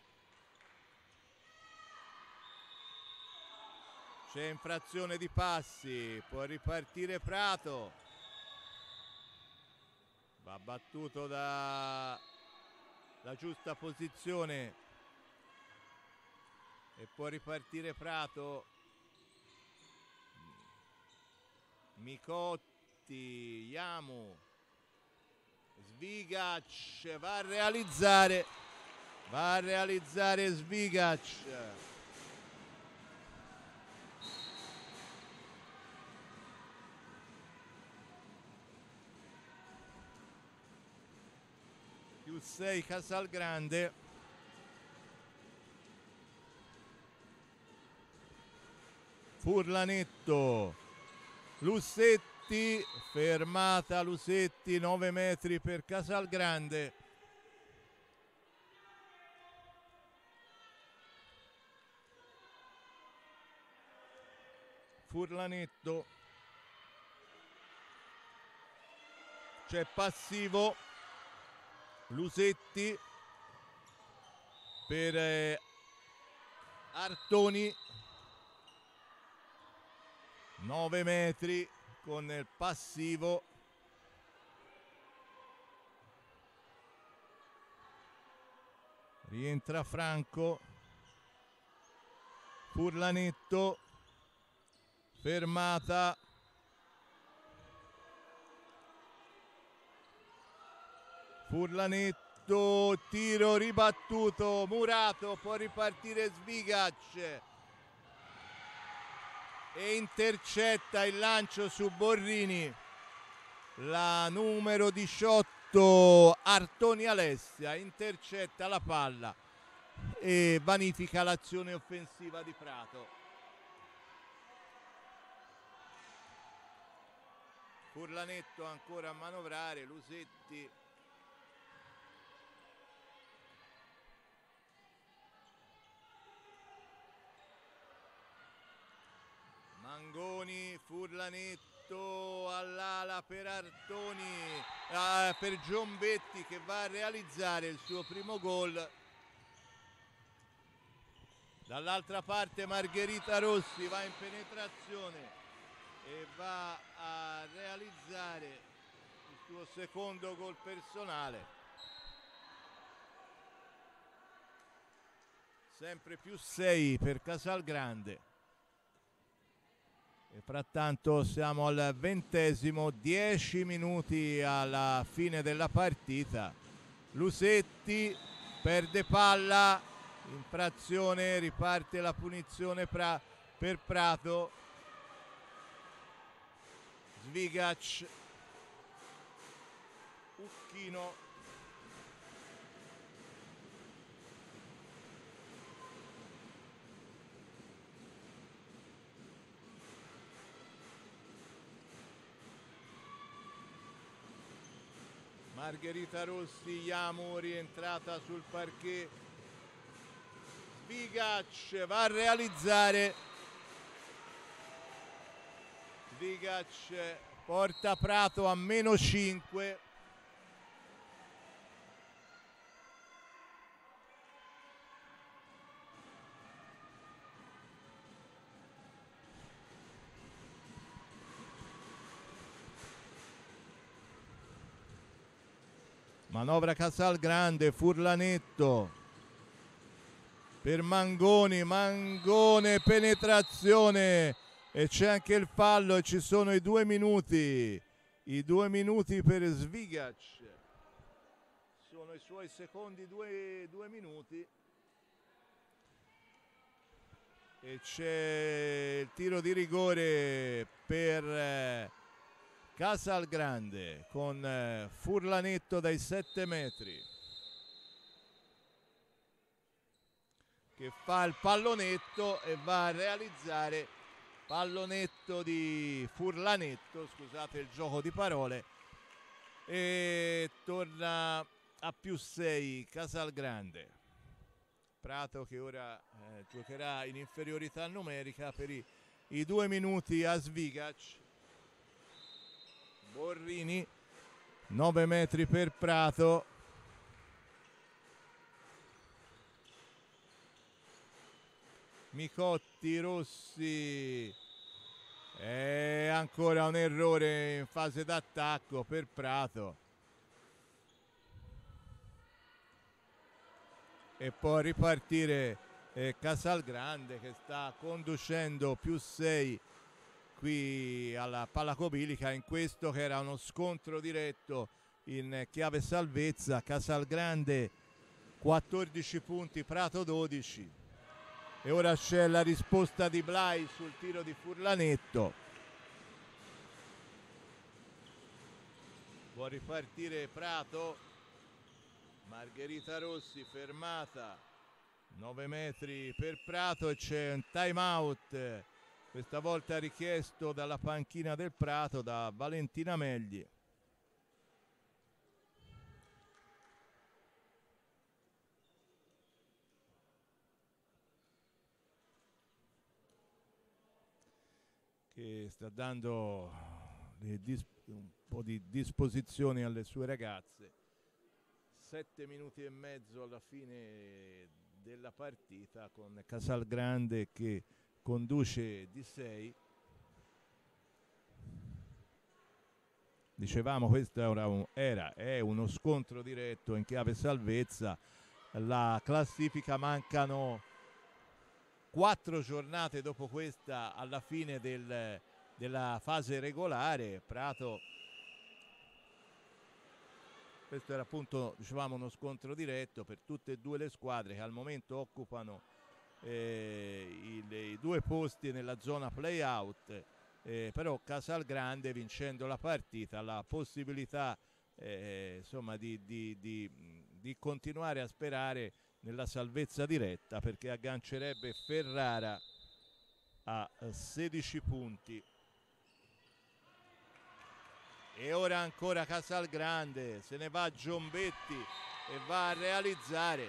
c'è infrazione di passi, può ripartire Prato, va battuto dalla giusta posizione e può ripartire Prato. Micotti, Yamu, Svigac va a realizzare Svigac. Più 6 Casalgrande. Furlanetto, Lusetti, fermata Lusetti, 9 metri per Casalgrande. Furlanetto, c'è passivo, Lusetti per Artoni, 9 metri con il passivo. Rientra Franco, Furlanetto, fermata. Furlanetto, tiro ribattuto, Murato, può ripartire Svigac e intercetta il lancio su Borrini, la numero 18 Artoni Alessia intercetta la palla e vanifica l'azione offensiva di Prato. Furlanetto ancora a manovrare, Lusetti, Mangoni, Furlanetto all'ala per Artoni, per Giombetti che va a realizzare il suo primo gol. Dall'altra parte Margherita Rossi va in penetrazione e va a realizzare il suo secondo gol personale. Sempre più 6 per Casalgrande. E frattanto siamo al 20°, 10 minuti alla fine della partita. Lusetti perde palla, infrazione, riparte la punizione per Prato. Svigac, Ucchino, Margherita Rossi, Yamu rientrata sul parquet, Svigac va a realizzare, Svigac porta Prato a -5. Manovra Casalgrande, Furlanetto per Mangoni, Mangone, penetrazione e c'è anche il fallo e ci sono i 2 minuti. I 2 minuti per Svigac. Sono i suoi secondi 2 minuti. E c'è il tiro di rigore per Casalgrande con Furlanetto dai 7 metri che fa il pallonetto e va a realizzare, pallonetto di Furlanetto, scusate il gioco di parole, e torna a +6 Casalgrande. Prato che ora giocherà in inferiorità numerica per i 2 minuti a Svigac. Borrini, 9 metri per Prato. Micotti, Rossi, e ancora un errore in fase d'attacco per Prato. E poi ripartire Casalgrande che sta conducendo +6 qui alla Pallacobilica in questo che era uno scontro diretto in chiave salvezza. Casalgrande 14 punti, Prato 12. E ora c'è la risposta di Blai sul tiro di Furlanetto. Può ripartire Prato. Margherita Rossi fermata, 9 metri per Prato e c'è un time out, questa volta richiesto dalla panchina del Prato da Valentina Megli. Che sta dando un po' di disposizioni alle sue ragazze. 7 minuti e mezzo alla fine della partita con Casalgrande che conduce di 6. Dicevamo questo è uno scontro diretto in chiave salvezza. La classifica, mancano 4 giornate dopo questa alla fine della fase regolare. Prato, questo era appunto, dicevamo, uno scontro diretto per tutte e due le squadre che al momento occupano i 2 posti nella zona play-out, però Casalgrande, vincendo la partita, ha la possibilità insomma di continuare a sperare nella salvezza diretta, perché aggancerebbe Ferrara a 16 punti. E ora ancora Casalgrande, se ne va Giombetti e va a realizzare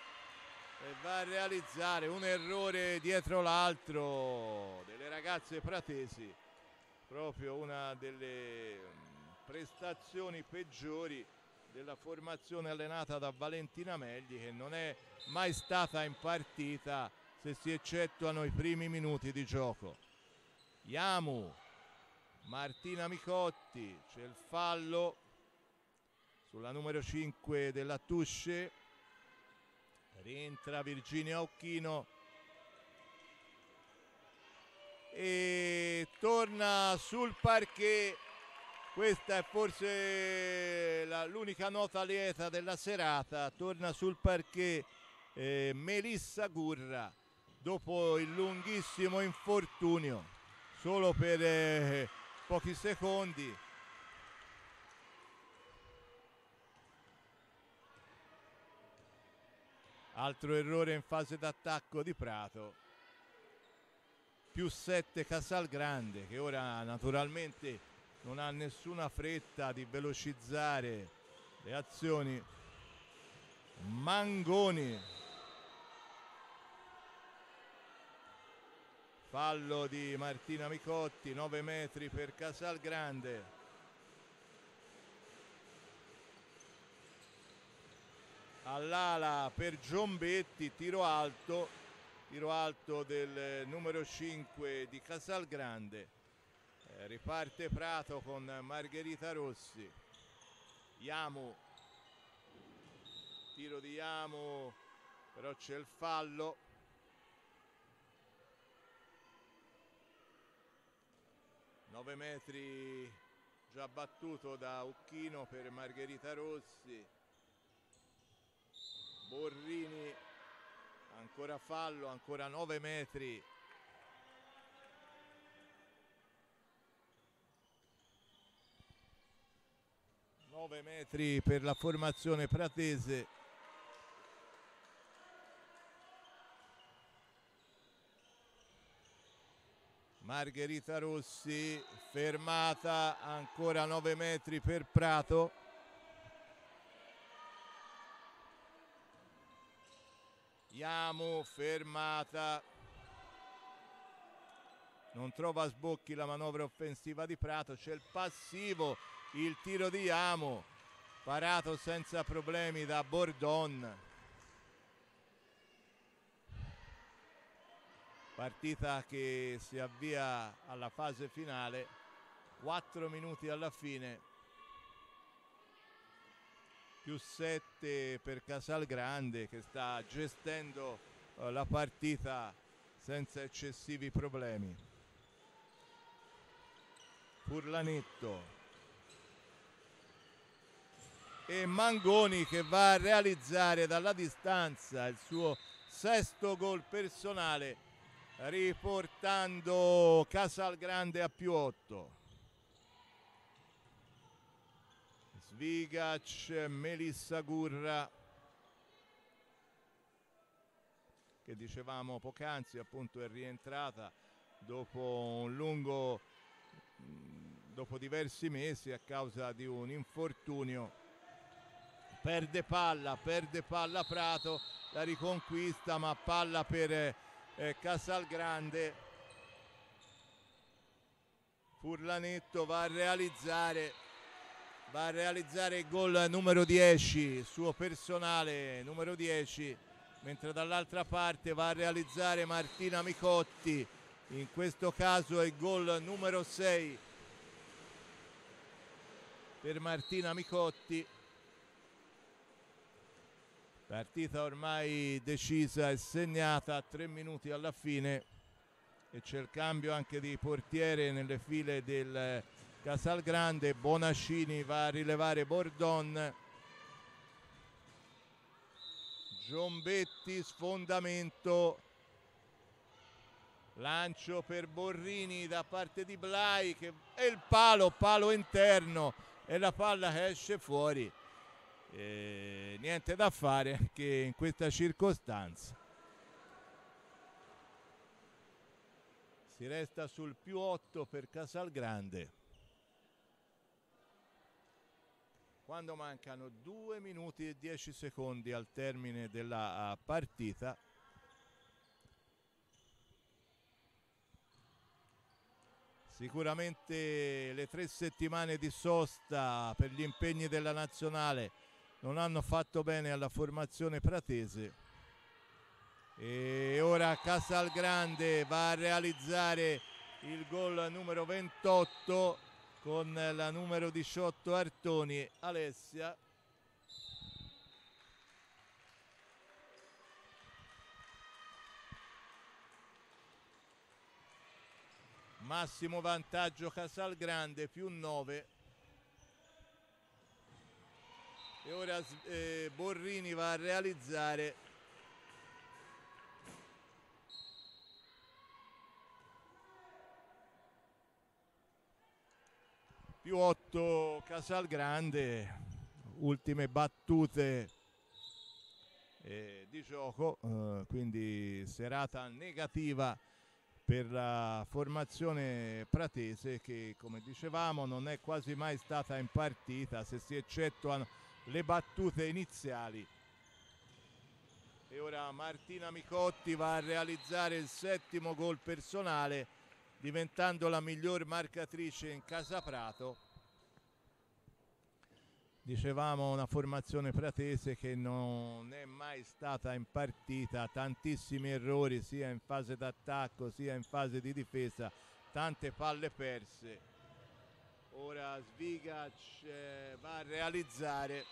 un errore dietro l'altro delle ragazze pratesi, proprio una delle prestazioni peggiori della formazione allenata da Valentina Megli, che non è mai stata in partita se si eccettuano i primi minuti di gioco. Yamu, Martina Micotti, c'è il fallo sulla numero 5 della Tusce, rientra Virginia Occhino e torna sul parquet. Questa è forse l'unica nota lieta della serata. Torna sul parquet Melissa Gurra dopo il lunghissimo infortunio, solo per pochi secondi. Altro errore in fase d'attacco di Prato. +7 Casalgrande, che ora naturalmente non ha nessuna fretta di velocizzare le azioni. Mangoni, fallo di Martina Micotti, 9 metri per Casalgrande. All'ala per Giombetti, tiro alto del numero 5 di Casalgrande. Riparte Prato con Margherita Rossi. Yamu, tiro di Yamu, però c'è il fallo. Nove metri già battuto da Occhino per Margherita Rossi. Borrini, ancora fallo, ancora 9 metri. Per la formazione pratese. Margherita Rossi fermata, ancora 9 metri per Prato. Iamo fermata, non trova sbocchi la manovra offensiva di Prato, c'è il passivo, il tiro di Iamo parato senza problemi da Bordon. Partita che si avvia alla fase finale, 4 minuti alla fine, +7 per Casalgrande, che sta gestendo la partita senza eccessivi problemi. Furlanetto e Mangoni che va a realizzare dalla distanza il suo 6° gol personale, riportando Casalgrande a +8. Svigac, Melissa Gurra, che dicevamo poc'anzi appunto è rientrata dopo diversi mesi a causa di un infortunio. Perde palla Prato, la riconquista, ma palla per Casalgrande. Furlanetto va a realizzare il gol numero 10, suo personale numero 10, mentre dall'altra parte va a realizzare Martina Micotti, in questo caso è il gol numero 6 per Martina Micotti. Partita ormai decisa e segnata a 3 minuti alla fine, e c'è il cambio anche di portiere nelle file del Casalgrande. Bonaccini va a rilevare Bordon. Giombetti, sfondamento, lancio per Borrini da parte di Blai, e il palo interno e la palla che esce fuori. Niente da fare anche in questa circostanza. Si resta sul +8 per Casalgrande, quando mancano 2 minuti e 10 secondi al termine della partita. Sicuramente le 3 settimane di sosta per gli impegni della nazionale non hanno fatto bene alla formazione pratese, e ora Casalgrande va a realizzare il gol numero 28 con la numero 18 Artoni, Alessia. Massimo vantaggio Casalgrande, +9. E ora Borrini va a realizzare +8 Casalgrande. Ultime battute di gioco, quindi serata negativa per la formazione pratese, che come dicevamo non è quasi mai stata in partita se si eccettuano le battute iniziali. E ora Martina Micotti va a realizzare il 7° gol personale, diventando la miglior marcatrice in casa Prato. Dicevamo una formazione pratese che non è mai stata in partita, tantissimi errori sia in fase d'attacco sia in fase di difesa, tante palle perse. Ora Svigac va a realizzare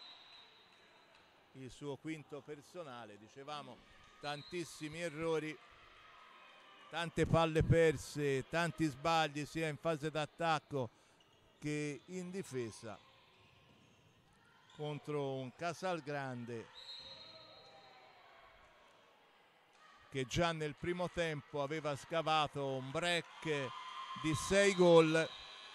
il suo 5° personale. Dicevamo tantissimi errori, tante palle perse, tanti sbagli sia in fase d'attacco che in difesa, contro un Casalgrande che già nel primo tempo aveva scavato un break di 6 gol.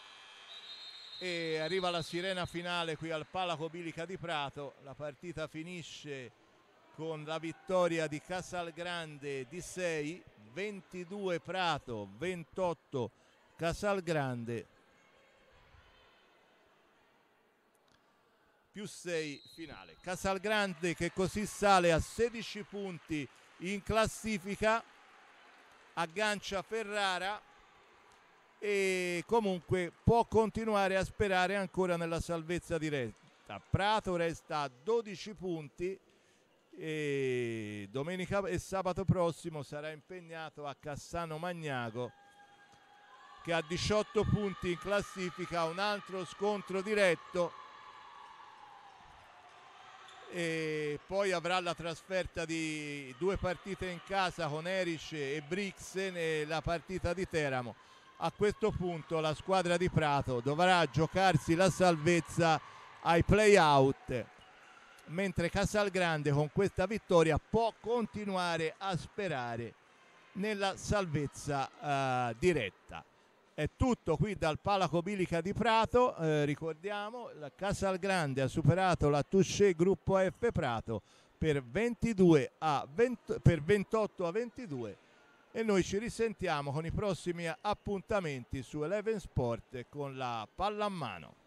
E arriva la sirena finale qui al Palaco Bilica di Prato. La partita finisce con la vittoria di Casalgrande di 6, 22 Prato, 28 Casalgrande. +6 finale. Casalgrande che così sale a 16 punti in classifica, aggancia Ferrara e comunque può continuare a sperare ancora nella salvezza diretta. Prato resta a 12 punti e domenica e sabato prossimo sarà impegnato a Cassano Magnago, che ha 18 punti in classifica, un altro scontro diretto, e poi avrà la trasferta di 2 partite in casa con Erice e Brixen e la partita di Teramo. A questo punto la squadra di Prato dovrà giocarsi la salvezza ai play-out, mentre Casalgrande con questa vittoria può continuare a sperare nella salvezza diretta. È tutto qui dal Palacobilica di Prato. Ricordiamo, la Casalgrande ha superato la Touché Gruppo F Prato per 28 a 22 e noi ci risentiamo con i prossimi appuntamenti su Eleven Sport con la pallamano.